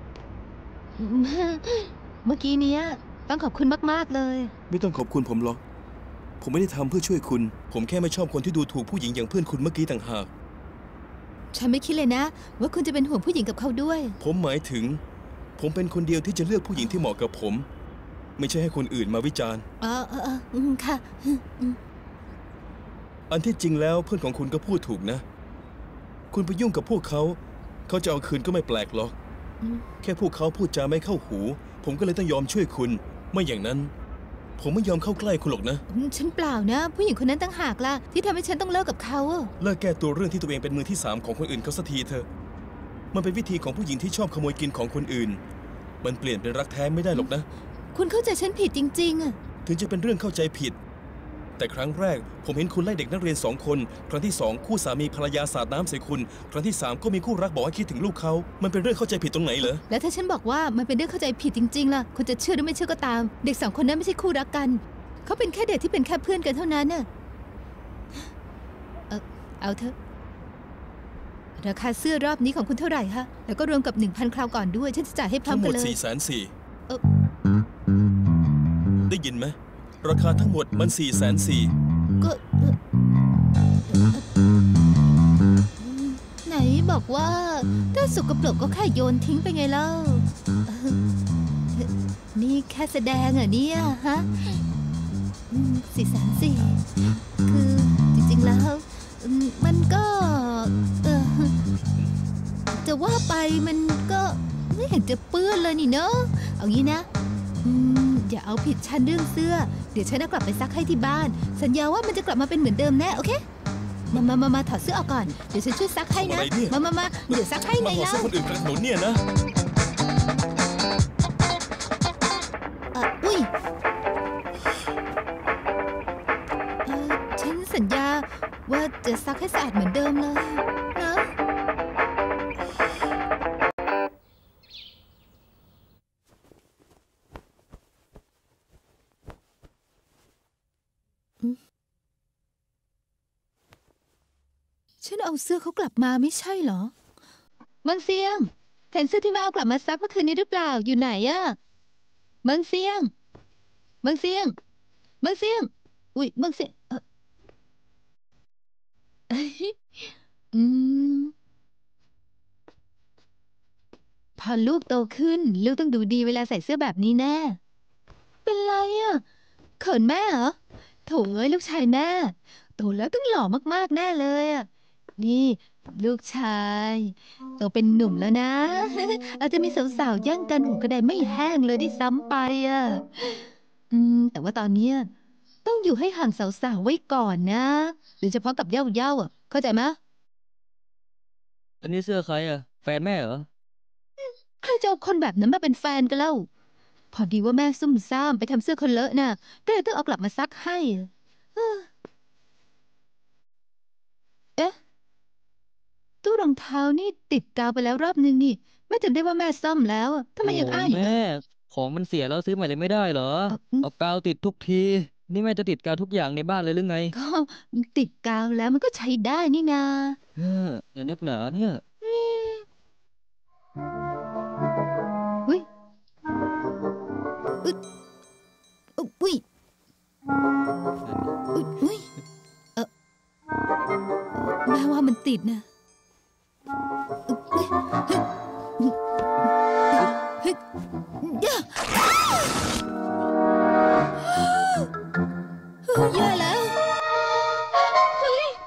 เมื่อกี้เนี้ยต้องขอบคุณมากๆเลยไม่ต้องขอบคุณผมหรอก ผมไม่ได้ทำเพื่อช่วยคุณ ผมแค่ไม่ชอบคนที่ดูถูกผู้หญิงอย่างเพื่อนคุณเมื่อกี้ต่างหากฉันไม่คิดเลยนะ ว่าคุณจะเป็นห่วงผู้หญิงกับเขาด้วยผมหมายถึง ผมเป็นคนเดียวที่จะเลือกผู้หญิงที่เหมาะกับผม ไม่ใช่ให้คนอื่นมาวิจารณ์อ๋อเออเอออืมค่ะอืมอันที่จริงแล้วเพื่อนของคุณก็พูดถูกนะ คุณไปยุ่งกับพวกเขา เขาจะเอาคืนก็ไม่แปลกหรอกอืมแค่พวกเขาพูดจาไม่เข้าหู ผมก็เลยต้องยอมช่วยคุณ ไม่อย่างนั้น ผมไม่ยอมเข้าใกล้คุณหรอกนะฉันเปล่านะ ผู้หญิงคนนั้นตั้งหากล่ะที่ทำให้ฉันต้องเลิกกับเขาอะเลิกแก้ตัวเรื่องที่ตัวเองเป็นมือที่สามของคนอื่นเขาสักทีเถอะ มันเป็นวิธีของผู้หญิงที่ชอบขโมยกินของคนอื่น มันเปลี่ยนเป็นรักแท้ไม่ได้หรอกนะคุณเข้าใจฉันผิดจริงๆอะถึงจะเป็นเรื่องเข้าใจผิด แต่ครั้งแรกผมเห็นคุณไล่เด็กนักเรียนสองคน ครั้งที่สองคู่สามีภรรยาสาดน้ำใส่คุณ ครั้งที่สามก็มีคู่รักบอกให้คิดถึงลูกเขา มันเป็นเรื่องเข้าใจผิดตรงไหนเหรอแล้วถ้าฉันบอกว่ามันเป็นเรื่องเข้าใจผิดจริงๆล่ะคุณจะเชื่อหรือไม่เชื่อก็ตาม เด็กสองคนนั้นไม่ใช่คู่รักกัน เขาเป็นแค่เด็กที่เป็นแค่เพื่อนกันเท่านั้นน่ะเออเอาเถอะราคาเสื้อรอบนี้ของคุณเท่าไหร่คะแล้วก็รวมกับ หนึ่งพัน คราวก่อนด้วยฉันจะจ่ายให้พร้อทั้มงหมกันดเลยสี่แสนสี่เอ่อได้ยินไหม ราคาทั้งหมดมันสี่แสนสี่ก็เอ่อเอ่อไหนบอกว่าถ้าสกปรกก็แค่โยนทิ้งไปไงเล่าเอ่อนี่แค่แสดงเหรอเนี่ยฮะสี่แสนสี่คือจริงๆแล้วอืมมันก็เออจะว่าไปมันก็ไม่เห็นจะเปื้อนเลยนี่เนอะเอางี้นะอืมอย่าเอาผิดฉันเรื่องเสื้อ เดี๋ยวฉันจะกลับไปซักให้ที่บ้าน สัญญาว่ามันจะกลับมาเป็นเหมือนเดิมแน่โอเคมามามามาถอดเสื้อออกก่อนเดี๋ยวฉันช่วยซักให้นะมามามาเดี๋ยวซักให้ไงมาห่อเล่าเสื้อคนอื่นกลางถนนเนี่ยนะเอ่ออุ้ยเอ่อฉันสัญญาว่าจะซักให้สะอาดเหมือนเดิมเลยนะฉันเอาเสื้อเขากลับมาไม่ใช่เหรอเมืองเซียงเห็นเสื้อที่แม่เอากลับมาซักเมื่อคืนนี้หรือเปล่าอยู่ไหนอะเมืองเซียงเมืองเซียงเมืองเซียงอุ้ยเมืองเซียงเอ่ออืมพอลูกโตขึ้นลูกต้องดูดีเวลาใส่เสื้อแบบนี้แน่เป็นไรอะเขินแม่เหรอโถเอ้ยลูกชายแม่โตแล้วต้องหล่อมากๆแน่เลยอะนี่ลูกชายโตเป็นหนุ่มแล้วนะ อาจจะมีสาวๆแย่งกันหัวกระไดไม่แห้งเลยที่ซ้ำไปอะอืมแต่ว่าตอนเนี้ยต้องอยู่ให้ห่างสาวๆไว้ก่อนนะโดยเฉพาะกับเย้าๆอ่ะเข้าใจไหมอันนี้เสื้อใครอ่ะ แฟนแม่เหรอใครจะเอาคนแบบนั้นมาเป็นแฟนกันเล่าพอดีว่าแม่ซุ่มซ่ามไปทำเสื้อคนเลอะน่ะก็เลยต้องเอากลับมาซักให้เออเอ๊ะตู้รองเท้านี่ติดกาวไปแล้วรอบนึงนี่แม่จำได้ว่าแม่ซ่อมแล้วอะทำไมยังอ้างโอ้อีกแม่อะของมันเสียแล้วซื้อใหม่เลยไม่ได้เหรอเอ่ออืมเอากาวติดทุกที นี่แม่จะติดกาวทุกอย่างในบ้านเลยหรือไงก็ติดกาวแล้วมันก็ใช้ได้นี่นาเอออย่านึกหนาเนี่ยอุ้ยอุ๊ยอุ๊ยอุ๊ยอุ๊ยเออแม่ว่ามันติดนะเฮ้ยเฮ้ยย่าแย่แล้วเฮ้ย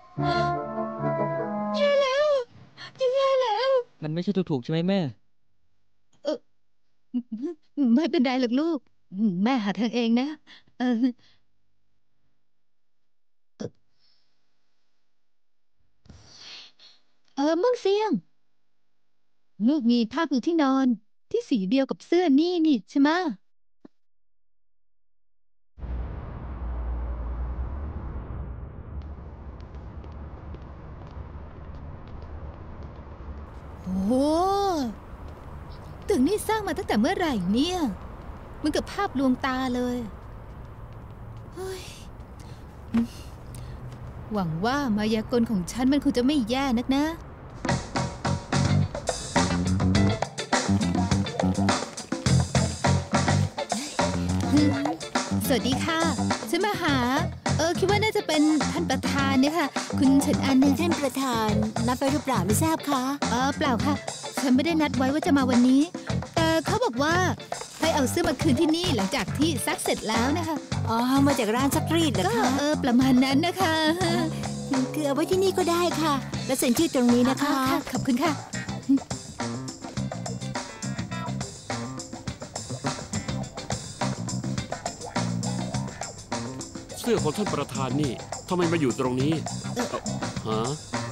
แย่แล้วแย่แล้วมันไม่ใช่ถูกๆใช่ไหมแม่เออไม่เป็นไรหรอกลูก แม่หาทางเองนะ เออเออเมืองเซียง ลูกมีผ้าปูที่นอนที่สีเดียวกับเสื้อนี่นี่ใช่ไหมโอ้โหตึกนี่สร้างมาตั้งแต่เมื่อไหร่เนี่ยมันกับภาพลวงตาเลยเฮ้ยหวังว่ามายากลของฉันมันคงจะไม่แย่นักนะ สวัสดีค่ะ ฉันมาหา เออ คิดว่าน่าจะเป็นท่านประธานเนี่ยค่ะ คุณเฉินอันเนี่ยท่านประธาน นัดไว้หรือเปล่าไม่ทราบคะเออเปล่าค่ะ ฉันไม่ได้นัดไว้ว่าจะมาวันนี้ แต่เขาบอกว่าให้เอาเสื้อมาคืนที่นี่หลังจากที่ซักเสร็จแล้วนะคะอ๋อ มาจากร้านซักรีดเหรอก็คะเออประมาณนั้นนะคะคือเอาไว้ที่นี่ก็ได้ค่ะ แล้วเซ็นชื่อตรงนี้นะคะค่ะขอบคุณค่ะเสื้อของท่านประธานนี่ทำไมมาอยู่ตรงนี้เอ่อฮะ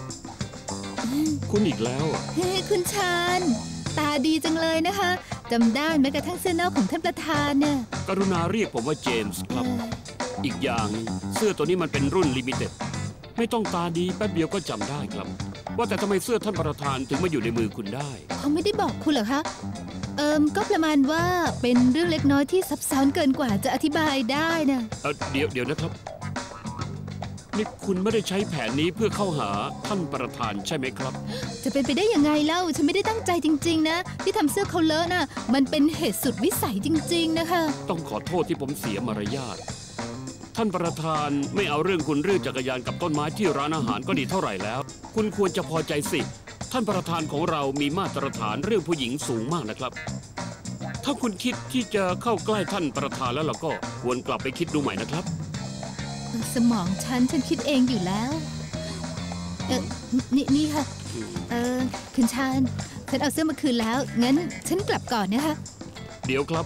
คุณอีกแล้วอ่ะเฮ้ยคุณชาญตาดีจังเลยนะคะจำได้แม้กระทั่งเสื้อนอกของท่านประธานเนี่ยกรุณาเรียกผมว่าเจมส์ครับเอออีกอย่างเสื้อตัวนี้มันเป็นรุ่นลิมิเต็ดไม่ต้องตาดีแป๊บเดียวก็จำได้ครับ ว่าแต่ทำไมเสื้อท่านประธานถึงมาอยู่ในมือคุณได้เขาไม่ได้บอกคุณเหรอคะ เอิมก็ประมาณว่าเป็นเรื่องเล็กน้อยที่ซับซ้อนเกินกว่าจะอธิบายได้นะเออเดี๋ยวเดี๋ยวนะครับ นี่คุณไม่ได้ใช้แผนนี้เพื่อเข้าหาท่านประธานใช่ไหมครับจะเป็นไปได้ยังไงเล่า ฉันไม่ได้ตั้งใจจริง ๆ นะ ที่ทำเสื้อเขาเลอะน่ะ มันเป็นเหตุสุดวิสัยจริง ๆ นะคะต้องขอโทษที่ผมเสียมารยาทท่านประธานไม่เอาเรื่องคุณเรื่องจักรยานกับต้นไม้ที่ร้านอาหารก็ดีเท่าไหร่แล้ว คุณควรจะพอใจสิ ท่านประธานของเรามีมาตรฐานเรื่องผู้หญิงสูงมากนะครับ ถ้าคุณคิดที่จะเข้าใกล้ท่านประธานแล้วเราก็ควรกลับไปคิดดูใหม่นะครับสมองฉันฉันคิดเองอยู่แล้ว เออนี่นี่ค่ะ เออคุณชาญฉันเอาเสื้อมาคืนแล้ว งั้นฉันกลับก่อนนะคะเดี๋ยวครับ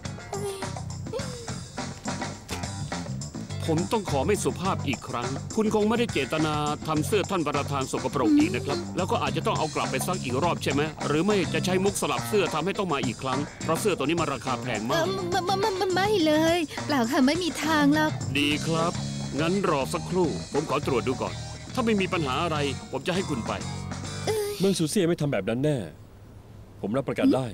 ผมต้องขอไม่สุภาพอีกครั้ง คุณคงไม่ได้เจตนาทำเสื้อท่านประธานสกปรกอีกนะครับ แล้วก็อาจจะต้องเอากลับไปซักอีกรอบใช่ไหมหรือไม่จะใช้มุกสลับเสื้อทำให้ต้องมาอีกครั้ง เพราะเสื้อตัวนี้มันราคาแพงเอมากอไม่ไม่ไม่ไม่ไม่เลย เปล่าค่ะไม่มีทางหรอกดีครับ งั้นรอสักครู่ ผมขอตรวจดูก่อน ถ้าไม่มีปัญหาอะไร ผมจะให้คุณไปเมืองซูเซียไม่ทำแบบนั้นแน่ ผมรับประกันได้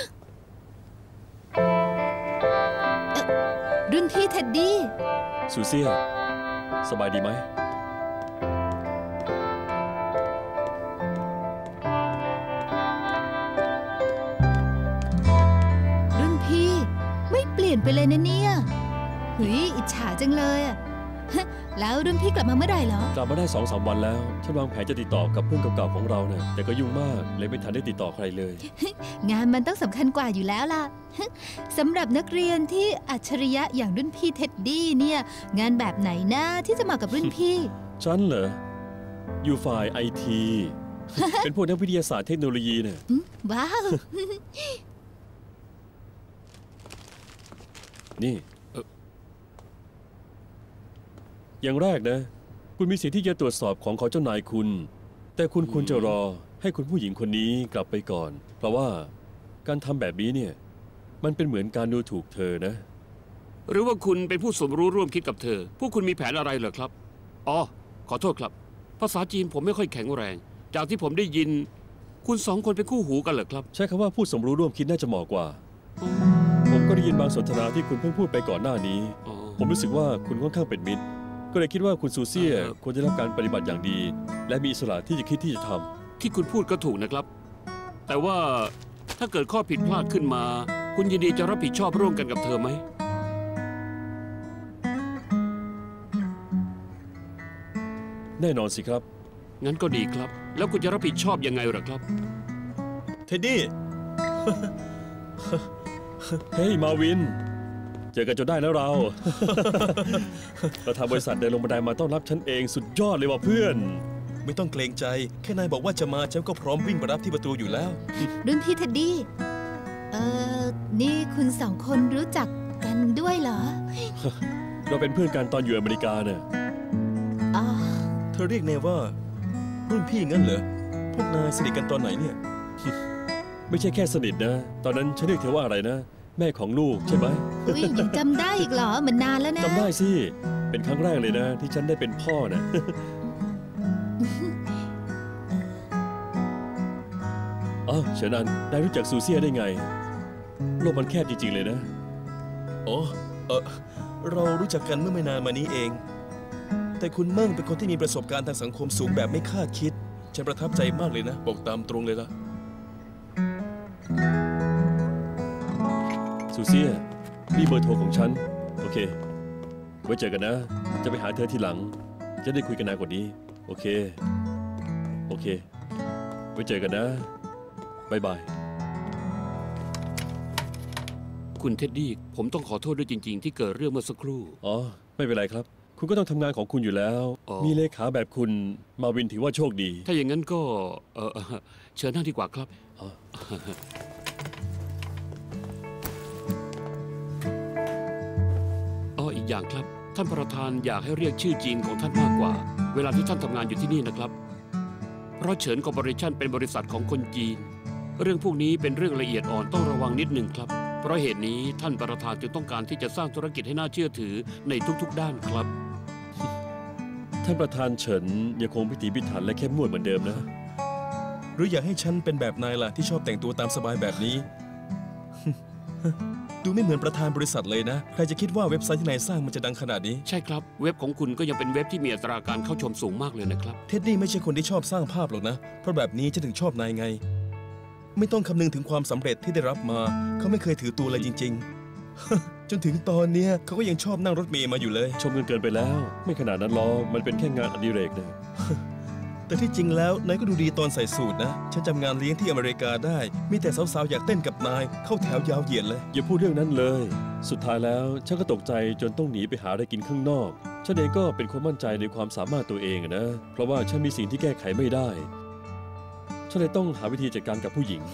รุ่นพี่เท็ดดี้ซูเซีย สบายดีไหมไปเลยนะเนี่ยหุยอิจฉาจังเลยอะแล้วรุ่นพี่กลับมาเมื่อไหร่เหรอกลับมาได้สองสามวันแล้ว ฉันวางแผนจะติดต่อกับเพื่อนเก่าๆของเราเนี่ยแต่ก็ยุ่งมากเลยไม่ทันได้ติดต่อใครเลยงานมันต้องสำคัญกว่าอยู่แล้วล่ะ สำหรับนักเรียนที่อัจฉริยะอย่างรุ่นพี่เท็ดดี้เนี่ยงานแบบไหนนะที่จะเหมาะกับรุ่นพี่ฉันเหรอ อยู่ฝ่ายไอที เป็นพวกนักวิทยาศาสตร์เทคโนโลยีเนี่ยว้าวนี่เอ่ออย่างแรกนะ คุณมีสิทธิ์ที่จะตรวจสอบของของเจ้านายคุณ แต่คุณควรจะรอให้คุณผู้หญิงคนนี้กลับไปก่อน เพราะว่าการทำแบบนี้เนี่ย มันเป็นเหมือนการดูถูกเธอนะหรือว่าคุณเป็นผู้สมรู้ร่วมคิดกับเธอ พวกคุณมีแผนอะไรเหรอครับ อ๋อ ขอโทษครับ ภาษาจีนผมไม่ค่อยแข็งแรง จากที่ผมได้ยิน คุณสองคนเป็นคู่หูกันเหรอครับใช้คำว่าผู้สมรู้ร่วมคิดน่าจะเหมาะกว่า ผมก็ได้ยินบางสนทนาที่คุณเพิ่งพูดไปก่อนหน้านี้ ผมรู้สึกว่าคุณค่อนข้างเป็นมิตร ก็เลยคิดว่าคุณซูเซียควรจะรับการปฏิบัติอย่างดี และมีอิสระที่จะคิดที่จะทำที่คุณพูดก็ถูกนะครับ แต่ว่าถ้าเกิดข้อผิดพลาดขึ้นมา คุณยินดีจะรับผิดชอบร่วมกันกับเธอไหมแน่นอนสิครับงั้นก็ดีครับ แล้วคุณจะรับผิดชอบยังไงหรอครับเท็ดดี้เฮ้ยมาวิน เจอกันจนได้แล้วเรา เราทำบริษัทเดินลงบันไดมาต้อนรับฉันเองสุดยอดเลยว่ะเพื่อนไม่ต้องเกรงใจ แค่นายบอกว่าจะมาฉันก็พร้อมวิ่งไปรับที่ประตูอยู่แล้วรุ่นพี่เท็ดดี้ เอ่อ นี่คุณสองคนรู้จักกันด้วยเหรอเราเป็นเพื่อนกันตอนอยู่อเมริกาเนี่ยอ๋อเธอเรียกเนว่า รุ่นพี่งั้นเหรอ พวกนายสนิทกันตอนไหนเนี่ยไม่ใช่แค่สนิทนะ ตอนนั้นฉันเรียกเธอว่าอะไรนะ แม่ของลูกใช่ไหมอุ้ยยังจำได้อีกเหรอมันนานแล้วนะจำได้สิ เป็นครั้งแรกเลยนะ ที่ฉันได้เป็นพ่อนะ อ๋อเฉินอันนายรู้จักซูเซียได้ไง โลกมันแคบจริงๆเลยนะอ๋อ เออเรารู้จักกันเมื่อไม่นานมานี้เอง แต่คุณเมิ่งเป็นคนที่มีประสบการณ์ทางสังคมสูงแบบไม่คาดคิด ฉันประทับใจมากเลยนะ บอกตามตรงเลยล่ะซูเซียนี่เบอร์โทรของฉัน โอเค ไว้เจอกันนะ จะไปหาเธอทีหลัง จะได้คุยกันนานกว่านี้ โอเค โอเค ไว้เจอกันนะบายบายคุณเท็ดดี้ ผมต้องขอโทษด้วยจริงๆ ที่เกิดเรื่องเมื่อสักครู่อ๋อ ไม่เป็นไรครับ คุณก็ต้องทำงานของคุณอยู่แล้วอ๋อมีเลขาแบบคุณมาวินถือว่าโชคดีถ้าอย่างนั้นก็ เออเชิญนั่งดีกว่าครับอ๋ออ๋ออีกอย่างครับ ท่านประธานอยากให้เรียกชื่อจริงของท่านมากกว่า เวลาที่ท่านทำงานอยู่ที่นี่นะครับ เพราะเฉินคอร์ปอเรชั่นเป็นบริษัทของคนจีน เรื่องพวกนี้เป็นเรื่องละเอียดอ่อนต้องระวังนิดหนึ่งครับ เพราะเหตุนี้ท่านประธานจึงต้องการที่จะสร้างธุรกิจให้น่าเชื่อถือในทุกๆด้านครับท่านประธานเฉินยังคงพิถีพิถันและเข้มงวดเหมือนเดิมนะหรืออยากให้ฉันเป็นแบบนายล่ะที่ชอบแต่งตัวตามสบายแบบนี้ ดูไม่เหมือนประธานบริษัทเลยนะ ใครจะคิดว่าเว็บไซต์ที่นายสร้างมันจะดังขนาดนี้ใช่ครับ เว็บของคุณก็ยังเป็นเว็บที่มีอัตราการเข้าชมสูงมากเลยนะครับเท็ดดี้ไม่ใช่คนที่ชอบสร้างภาพหรอกนะ เพราะแบบนี้จะถึงชอบนายไง ไม่ต้องคำนึงถึงความสำเร็จที่ได้รับมา เขาไม่เคยถือตัวเลยจริงๆ จนถึงตอนเนี้ยเขาก็ยังชอบนั่งรถเมล์มาอยู่เลยชมกันเกินไปแล้ว ไม่ขนาดนั้นหรอกมันเป็นแค่งานอดิเรกนะแต่ที่จริงแล้วนายก็ดูดีตอนใส่สูทนะ ฉันจำงานเลี้ยงที่อเมริกาได้ มีแต่สาวๆอยากเต้นกับนาย เข้าแถวยาวเหยียดเลยอย่าพูดเรื่องนั้นเลย สุดท้ายแล้วฉันก็ตกใจจนต้องหนีไปหาอะไรกินข้างนอก ฉันเองก็เป็นคนมั่นใจในความสามารถตัวเองอะนะ เพราะว่าฉันมีสิ่งที่แก้ไขไม่ได้ ฉันเลยต้องหาวิธีจัดการกับผู้หญิง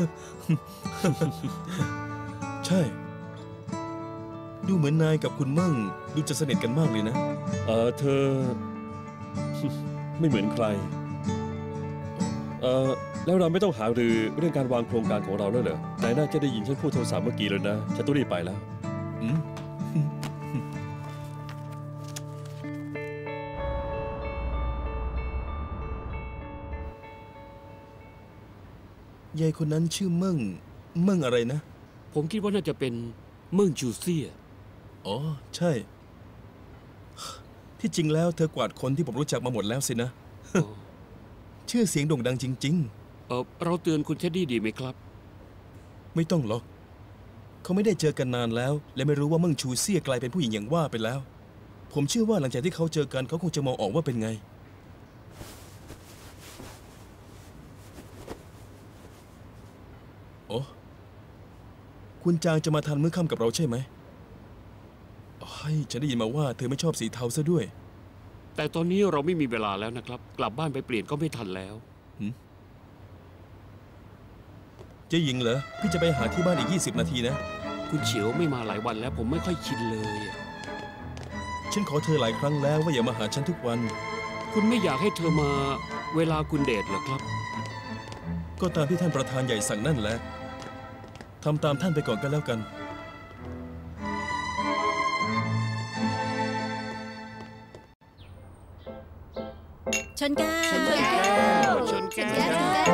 ใช่ ดูเหมือนนายกับคุณเมิ่งดูจะสนิทกันมากเลยนะเออเธอ ไม่เหมือนใคร เออแล้วเราไม่ต้องหารือเรื่องการวางโครงการของเราแล้วเหรอนายน่าจะได้ยินฉันพูดโทรศัพท์เมื่อกี้แล้วนะ ฉันต้องรีบไปแล้วอืม ยายคนนั้นชื่อเมิ่ง เมิ่งอะไรนะผมคิดว่าน่าจะเป็นเมิ่งจูเซียอ๋อ ใช่ ที่จริงแล้วเธอกวาดคนที่ผมรู้จักมาหมดแล้วสินะ ชื่อเสียงโด่งดังจริงเออเราเตือนคุณเท็ดดี้ดีไหมครับๆ ไม่ต้องหรอก คเขาไม่ได้เจอกันนานแล้ว และไม่รู้ว่าเมิ่งชูเซี่ยกลายเป็นผู้หญิงอย่างว่าไปแล้ว ผมเชื่อว่าหลังจากที่เขาเจอกันเขาคงจะมองออกว่าเป็นไงโอ้คุณจางจะมาทานมื้อค่ำกับเราใช่ไหมโอ้ยฉันได้ยินมาว่าเธอไม่ชอบสีเทาซะด้วยแต่ตอนนี้เราไม่มีเวลาแล้วนะครับกลับบ้านไปเปลี่ยนก็ไม่ทันแล้วเจ๊หญิงเหรอพี่จะไปหาที่บ้านอีกยี่สิบนาทีนะคุณเฉียวไม่มาหลายวันแล้วผมไม่ค่อยชินเลยฉันขอเธอหลายครั้งแล้วว่าอย่ามาหาฉันทุกวันคุณไม่อยากให้เธอมาเวลาคุณเดทเหรอครับก็ตามที่ท่านประธานใหญ่สั่งนั่นแหละทำตามท่านไปก่อนกันแล้วกันชนแก้วชนแก้วชนแก้ว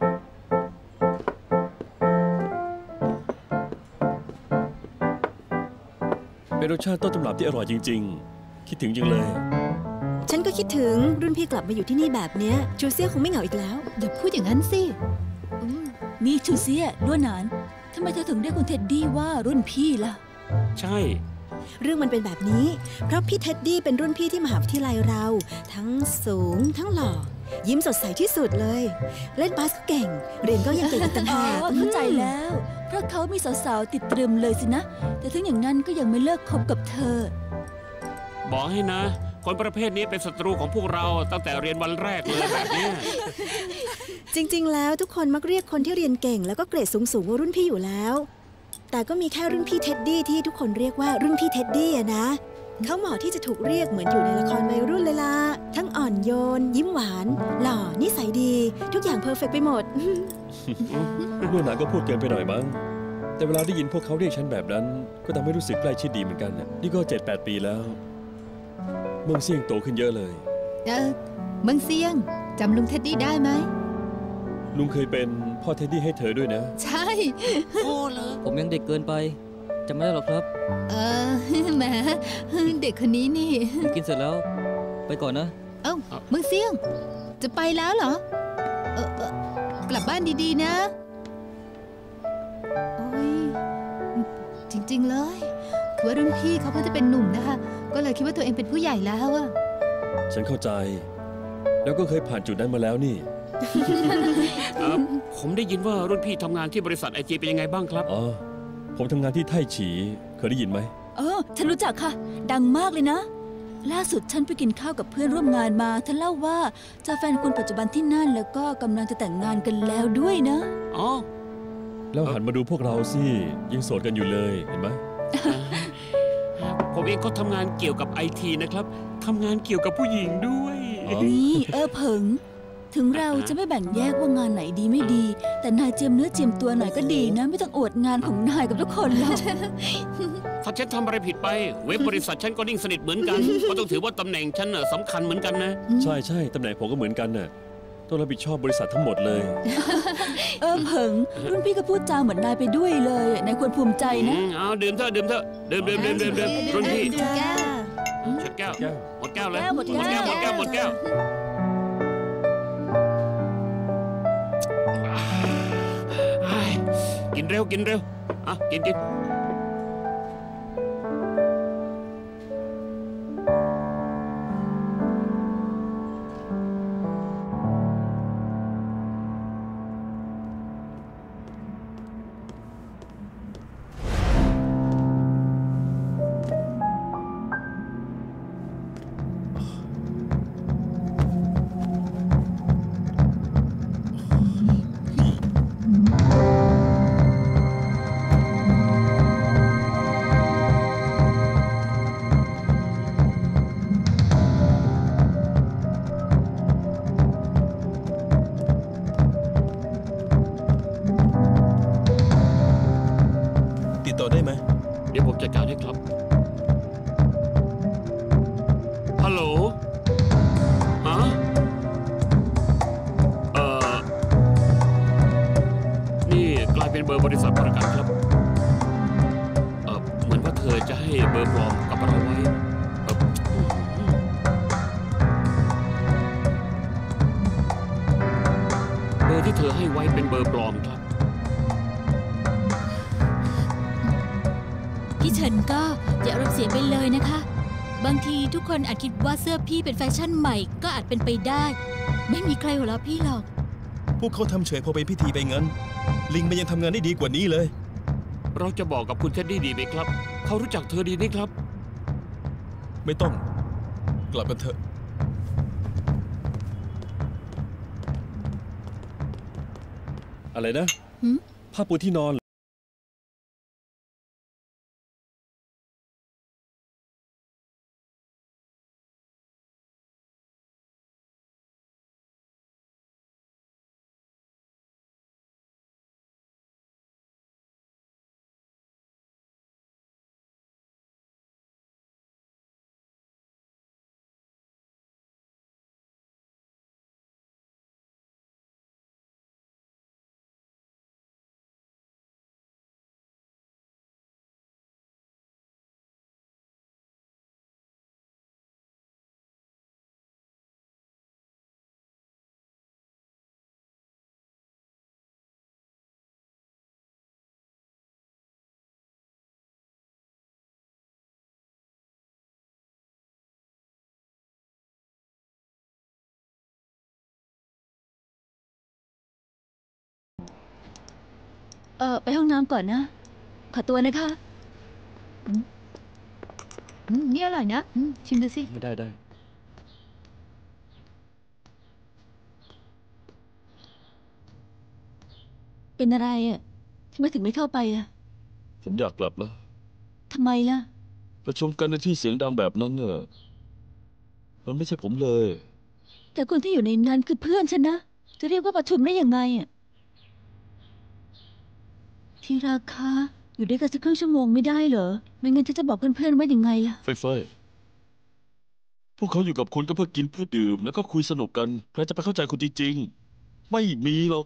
เป็นรสชาติต้นตำรับที่อร่อยจริงๆคิดถึงจังเลยฉันก็คิดถึงรุ่นพี่กลับมาอยู่ที่นี่แบบเนี้ยชูเซี่ยคงไม่เหงาอีกแล้วอย่าพูดอย่างนั้นสินี่ชูเซี่ยด้วนหนานทำไมเธอถึงเรียกคุณเท็ดดี้ว่ารุ่นพี่ล่ะใช่เรื่องมันเป็นแบบนี้เพราะพี่เท็ดดี้เป็นรุ่นพี่ที่มหาวิทยาลัยเราทั้งสูงทั้งหล่อยิ้มสดใสที่สุดเลยเล่นบาสก็เก่งเรียนก็ยังเก่งอีกต่างหากเข้าใจแล้วเพราะเขามีสาวๆติดตรึมเลยสินะแต่ถึงอย่างนั้นก็ยังไม่เลิกคบกับเธอบอกให้นะคนประเภทนี้เป็นศัตรูของพวกเราตั้งแต่เรียนวันแรกเลยแบบนี้จริงๆแล้วทุกคนมักเรียกคนที่เรียนเก่งแล้วก็เกรดสูงๆว่ารุ่นพี่อยู่แล้วแต่ก็มีแค่รุ่นพี่เท็ดดี้ที่ทุกคนเรียกว่ารุ่นพี่เท็ดดี้อะนะเขาเหมาะที่จะถูกเรียกเหมือนอยู่ในละครวัยรุ่นเลยล่ะทั้งอ่อนโยนยิ้มหวานหล่อนิสัยดีทุกอย่างเพอร์เฟกต์ไปหมดรุ่นหนาก็พูดเกินไปหน่อยมั้งแต่เวลาได้ยินพวกเขาเรียกฉันแบบนั้นก็ทำให้รู้สึกใกล้ชิดดีเหมือนกันนี่ก็เจ็ดแปดปีแล้วเมืองเซี่ยงโตขึ้นเยอะเลยเออเมืองเซี่ยงจำลุงเท็ดดี้ได้ไหมลุงเคยเป็นพ่อเท็ดดี้ให้เธอด้วยนะใช่โอ้เลยผมยังเด็กเกินไปจำไม่ได้หรอกครับเออแหมเด็กคนนี้นี่กินเสร็จแล้วไปก่อนนะเอ้าเมืองเซี่ยงจะไปแล้วเหรอเออเออกลับบ้านดีๆนะโอ้ยจริงๆเลยคือว่ารุ่นพี่เขาเพิ่งจะเป็นหนุ่มนะคะก็เลยคิดว่าตัวเองเป็นผู้ใหญ่แล้วอะฉันเข้าใจแล้วก็เคยผ่านจุดนั้นมาแล้วนี่ผมได้ยินว่ารุ่นพี่ทำงานที่บริษัทไอจีเป็นยังไงบ้างครับอ๋อผมทำงานที่ไท่ฉีเคยได้ยินไหมเออฉันรู้จักค่ะดังมากเลยนะล่าสุดฉันไปกินข้าวกับเพื่อนร่วมงานมาท่านเล่าว่าเจอแฟนคนปัจจุบันที่นั่นแล้วก็กำลังจะแต่งงานกันแล้วด้วยนะอ๋อแล้วหันมาดูพวกเราสิยังโสดกันอยู่เลยเห็นไหมผมเองก็ทำงานเกี่ยวกับไอทีนะครับทำงานเกี่ยวกับผู้หญิงด้วยนี่เออเผิงถึงเราจะไม่แบ่งแยกว่างานไหนดีไม่ดีแต่นายเจียมเนื้อเจียมตัวหน่อยก็ดีนะไม่ต้องอวดงานของนายกับทุกคนหรอกถ้าฉันทำอะไรผิดไปเว็บบริษัทฉันก็นิ่งสนิทเหมือนกันก็ต้องถือว่าตำแหน่งฉันสำคัญเหมือนกันนะใช่ใช่ตำแหน่งผมก็เหมือนกันน่ะต้องรับผิดชอบบริษัททั้งหมดเลยเออเผิงรุ่นพี่ก็พูดจาเหมือนนายไปด้วยเลยนายควรภูมิใจนะเอาดื่มเถอะดื่มเถอะดื่มดื่มดื่มดื่มดื่มรุ่นพี่แก้วชดแก้วหมดแก้วเลยหมดแก้วหมดแก้วหมดแก้วกินเร็วกินเร็วอ่ะกินกินจัดการให้ครับฮัลโหลฮะเอ่อนี่กลายเป็นเบอร์บริษัทประกันครับเอ่อเหมือนว่าเธอจะให้เบอร์ปลอมกับเราไว้เบอร์ที่เธอให้ไว้เป็นเบอร์ปลอมครับฉันก็อย่าอารมณ์เสียไปเลยนะคะ บางทีทุกคนอาจคิดว่าเสื้อพี่เป็นแฟชั่นใหม่ก็อาจเป็นไปได้ ไม่มีใครหัวเราะพี่หรอกพวกเขาทำเฉยพอไปพิธีไปงั้น ลิงมันยังทำงานได้ดีกว่านี้เลยเราจะบอกกับคุณเท็ดดี้ดีไหมครับ เขารู้จักเธอดีนี่ครับไม่ต้อง กลับกันเถอะอะไรนะหืมผ้าปูที่นอนเออไปห้องน้ำก่อนนะ ขอตัวนะคะอืมอืมนี่อร่อยนะอืมชิมดูสิไม่ได้ได้เป็นอะไรอ่ะทำไมถึงไม่เข้าไปอ่ะผมอยากกลับแล้วทำไมล่ะประชุมกันในที่เสียงดังแบบนั้นเนี่ยมันไม่ใช่ผมเลยแต่คนที่อยู่ในนั้นคือเพื่อนฉันนะ จะเรียกว่าประชุมได้ยังไงอ่ะ ที่ราคาอยู่ด้วยกันสักครึ่งชั่วโมงไม่ได้เหรอ ไม่งั้นฉันจะบอกเพื่อนๆว่ายังไงล่ะไฟไฟพวกเขาอยู่กับคุณก็เพื่อกินเพื่อดื่มแล้วก็คุยสนุกกันใครจะไปเข้าใจคุณจริงๆไม่มีหรอก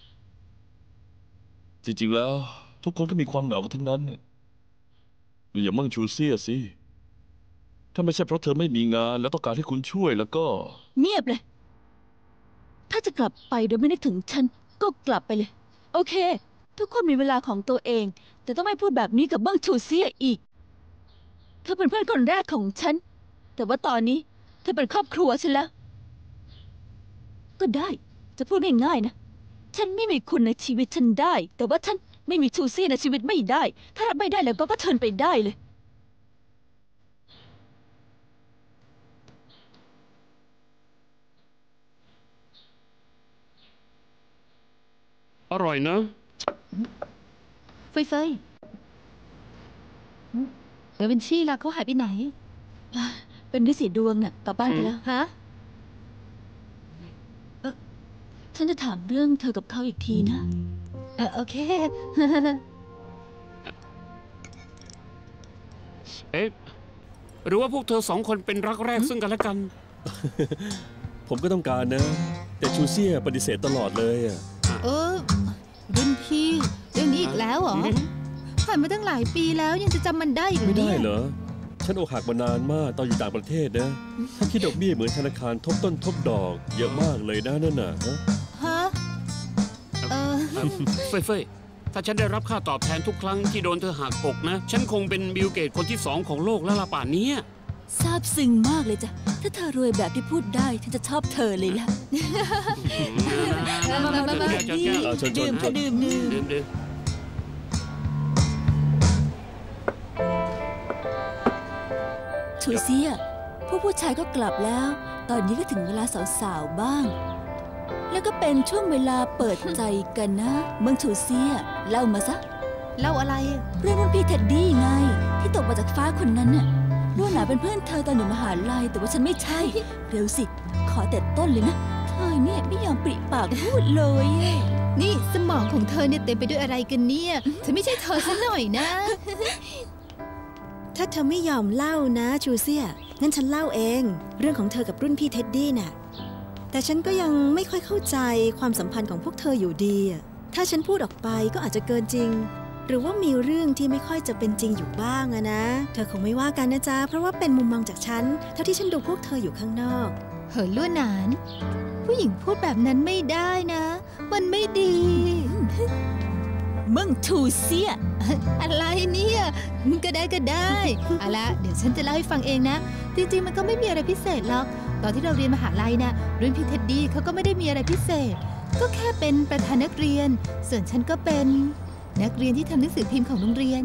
จริงๆแล้ว ทุกคนก็มีความเหงากันทั้งนั้นดูอย่างมั่งชูเซี่ยสิถ้าไม่ใช่เพราะเธอไม่มีงานแล้วต้องการให้คุณช่วยแล้วก็เงียบเลย ถ้าจะกลับไปโดยไม่นึกถึงฉันก็กลับไปเลย โอเค ทุกคนมีเวลาของตัวเอง แต่ต้องไม่พูดแบบนี้กับเบิ้งชูเซียอีก เธอเป็นเพื่อนคนแรกของฉัน แต่ว่าตอนนี้เธอเป็นครอบครัวฉันแล้ว ก็ได้ จะพูดง่ายๆนะ ฉันไม่มีคุณในชีวิตฉันได้ แต่ว่าฉันไม่มีชูเซียในชีวิตไม่ได้ ถ้ารับไม่ได้แล้วก็ก็เชิญไปได้เลยอร่อยนะเฟยเฟยเดี๋ยวเป็นชี่ล่ะเขาหายไปไหนเป็นฤทธิ์สีดวงน่ะกลับบ้านไปแล้วฮะฉันจะถามเรื่องเธอกับเขาอีกทีนะเออโอเคเอ๊ะ หรือว่าพวกเธอสองคนเป็นรักแรกซึ่งกันและกันผมก็ต้องการนะ แต่ชูเซี่ยปฏิเสธตลอดเลยอะเออรุ่นพี่เรื่องนี้อีกแล้วเหรอ ผ่านมาตั้งหลายปีแล้วยังจะจำมันได้อีกเหรอไม่ได้เนี่ยเหรอ ฉันอกหักมานานมากตอนอยู่ต่างประเทศนะ ถ้าคิดดอกเบี้ยเหมือนธนาคารทบต้นทบดอก เยอะมากเลยนะนั่นน่ะฮะฮะ เออเฟยเฟยถ้าฉันได้รับค่าตอบแทนทุกครั้งที่โดนเธอหักอกนะ ฉันคงเป็นบิลเกตคนที่สองของโลกแล้วล่ะป่านนี้ซาบซึ้งมากเลยจ้ะ ถ้าเธอรวยแบบที่พูดได้ ฉันจะชอบเธอเลยล่ะ มามามามาดื่มเอาชนๆดื่มค่ะดื่มดื่มดื่มดื่มชูเซีย พวกผู้ชายก็กลับแล้ว ตอนนี้ก็ถึงเวลาสาวๆบ้าง แล้วก็เป็นช่วงเวลาเปิดใจกันนะ เมืองชูเซีย เล่ามาซะเล่าอะไรเรื่องรุ่นพี่เท็ดดี้ไง ที่ตกมาจากฟ้าคนนั้นน่ะรุ่นหนาเป็นเพื่อนเธอตอนอยู่มหาลัย แต่ว่าฉันไม่ใช่ เร็วสิ ขอแต่ต้นเลยนะ เธอเนี่ยไม่ยอมปริปากพูดเลยอะนี่สมองของเธอเนี่ยเต็มไปด้วยอะไรกันเนี่ยฉันไม่ใช่เธอซะหน่อยนะถ้าเธอไม่ยอมเล่านะชูเซีย งั้นฉันเล่าเอง เรื่องของเธอกับรุ่นพี่เท็ดดี้น่ะ แต่ฉันก็ยังไม่ค่อยเข้าใจความสัมพันธ์ของพวกเธออยู่ดีอะถ้าฉันพูดออกไปก็อาจจะเกินจริง หรือว่ามีเรื่องที่ไม่ค่อยจะเป็นจริงอยู่บ้างอะนะ เธอคงไม่ว่ากันนะจ๊ะ เพราะว่าเป็นมุมมองจากฉันเท่าที่ฉันดูพวกเธออยู่ข้างนอกเหินล้วนหนาน ผู้หญิงพูดแบบนั้นไม่ได้นะ มันไม่ดีเมืองทูเซียอะไรเนี่ยก็ได้ก็ได้เอาละเดี๋ยวฉันจะเล่าให้ฟังเองนะ จริงๆมันก็ไม่มีอะไรพิเศษหรอกตอนที่เราเรียนมหาลัยนะรุ่นพี่เท็ดดี้เขาก็ไม่ได้มีอะไรพิเศษ ก็แค่เป็นประธานนักเรียน ส่วนฉันก็เป็นนักเรียนที่ทำหนังสือพิมพ์ของโรงเรียน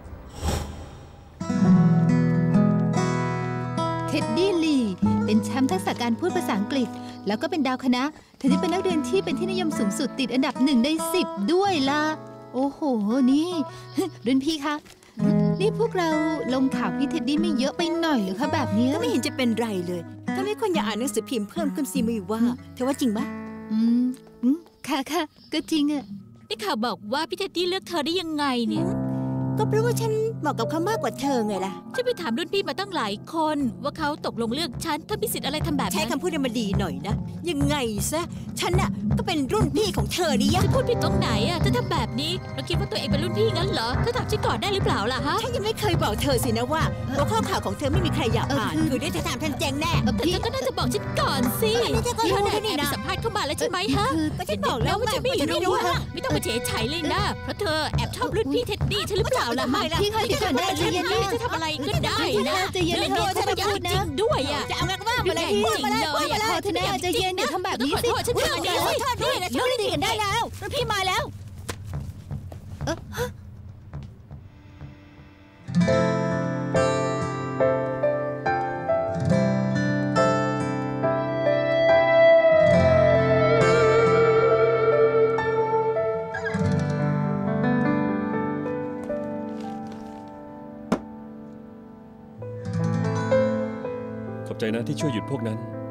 เท็ดดี้ลีเป็นแชมป์ทักษะการพูดภาษาอังกฤษ แล้วก็เป็นดาวคณะเธอที่เป็นนักเรียนที่เป็นที่นิยมสูงสุดติดอันดับหนึ่งในสิบด้วยล่ะโอ้โหนี่ รุ่นพี่คะนี่พวกเราลงข่าวพี่เท็ดดี้ไม่เยอะไปหน่อยหรือคะแบบเนี้ยก็ไม่เห็นจะเป็นไรเลยถ้าไม่ควรอย่าอ่านหนังสือพิมพ์เพิ่มขึ้นสิไม่ว่าเธอว่าจริงไหมอืมอืมค่ะค่ะก็จริงอะได้ข่าวบอกว่าพี่เท็ดดี้เลือกเธอได้ยังไงเนี่ยก็เพราะว่าฉันเหมาะกับเขามากกว่าเธอไงล่ะฉันไปถามรุ่นพี่มาตั้งหลายคน ว่าเขาตกลงเลือกฉันถ้ามีสิทธิ์อะไรทำแบบใช้นั้นคำพูดให้มันดีหน่อยนะ ยังไงซะ ฉันน่ะก็เป็นรุ่นพี่ของเธอนี่ยะฉันพูดผิดตรงไหนอะถ้าทำแบบนี้เราคิดว่าตัวเองเป็นรุ่นพี่งั้นเหรอเธอถามฉันก่อนได้หรือเปล่าล่ะฮะฉันยังไม่เคยบอกเธอสินะว่าหัวข้อข่าวของเธอไม่มีใครอยากอ่าน คือได้เธอถามฉันแจ้งแน่เออแต่พี่เธอก็น่าจะบอกฉันก่อนสิอันนี้เธอก็รู้เธอด้วยแอนี่บไปนะสัมภาษณ์เข้ามาแล้วใช่ไหมฮะก็ฉันบอกแล้วว่าจะไม่ว่าจะไม่รู้รู้อะอะไม่ต้องมาเฉยเฉยเลยนะเพราะเธอแอบชอบรุ่นพี่เท็ดดี้ฉันหรือเปล่าล่ะฮะพี่คะเดี๋ยวก่อนได้ใจเย็นนะจะทำอะไรก็ได้นะใจเย็นเรื่องนี้ๆฉันไม่อยากพูดนะจริงด้วยอะจะเอาไงก็ว่ามาเลยจริงพูดมาเลยๆพูดมาเลยพอเธอหน้าใจเย็นอย่าทำแบบนี้สิขอโทษฉันพูดเถอะเดี๋ยวขอโทษด้วยนะฉันไม่ได้ตีกันได้แล้วรุ่นพี่มาแล้วขอบใจนะที่ช่วยหยุดพวกนั้น